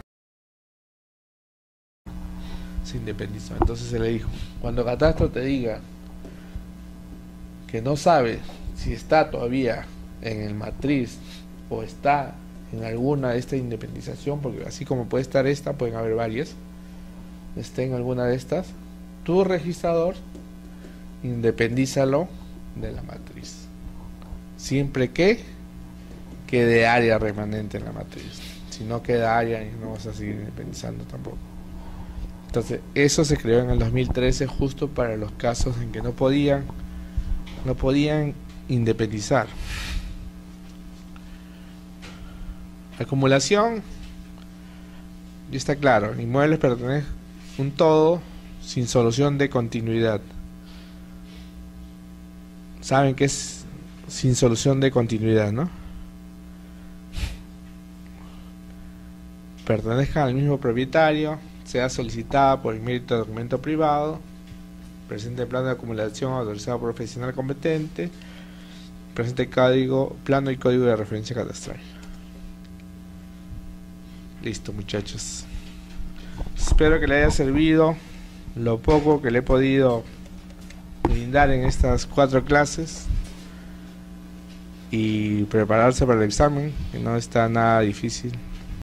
Se independizó. Entonces se le dijo, cuando Catastro te diga que no sabe si está todavía en el matriz o está en alguna de esta independización, porque así como puede estar esta, pueden haber varias, esté en alguna de estas, tu registrador independízalo de la matriz, siempre que quede área remanente en la matriz. Si no queda área, no vas a seguir independizando tampoco. Entonces, eso se creó en el dos mil trece justo para los casos en que no podían no podían independizar. Acumulación, ya está claro, inmuebles pertenecen a un todo sin solución de continuidad. Saben que es sin solución de continuidad, ¿no? Pertenezcan al mismo propietario, sea solicitada por el mérito de documento privado, presente plano de acumulación autorizado por profesional competente, presente código, plano y código de referencia catastral. Listo, muchachos. Espero que le haya servido lo poco que le he podido brindar en estas cuatro clases y prepararse para el examen, que no está nada difícil.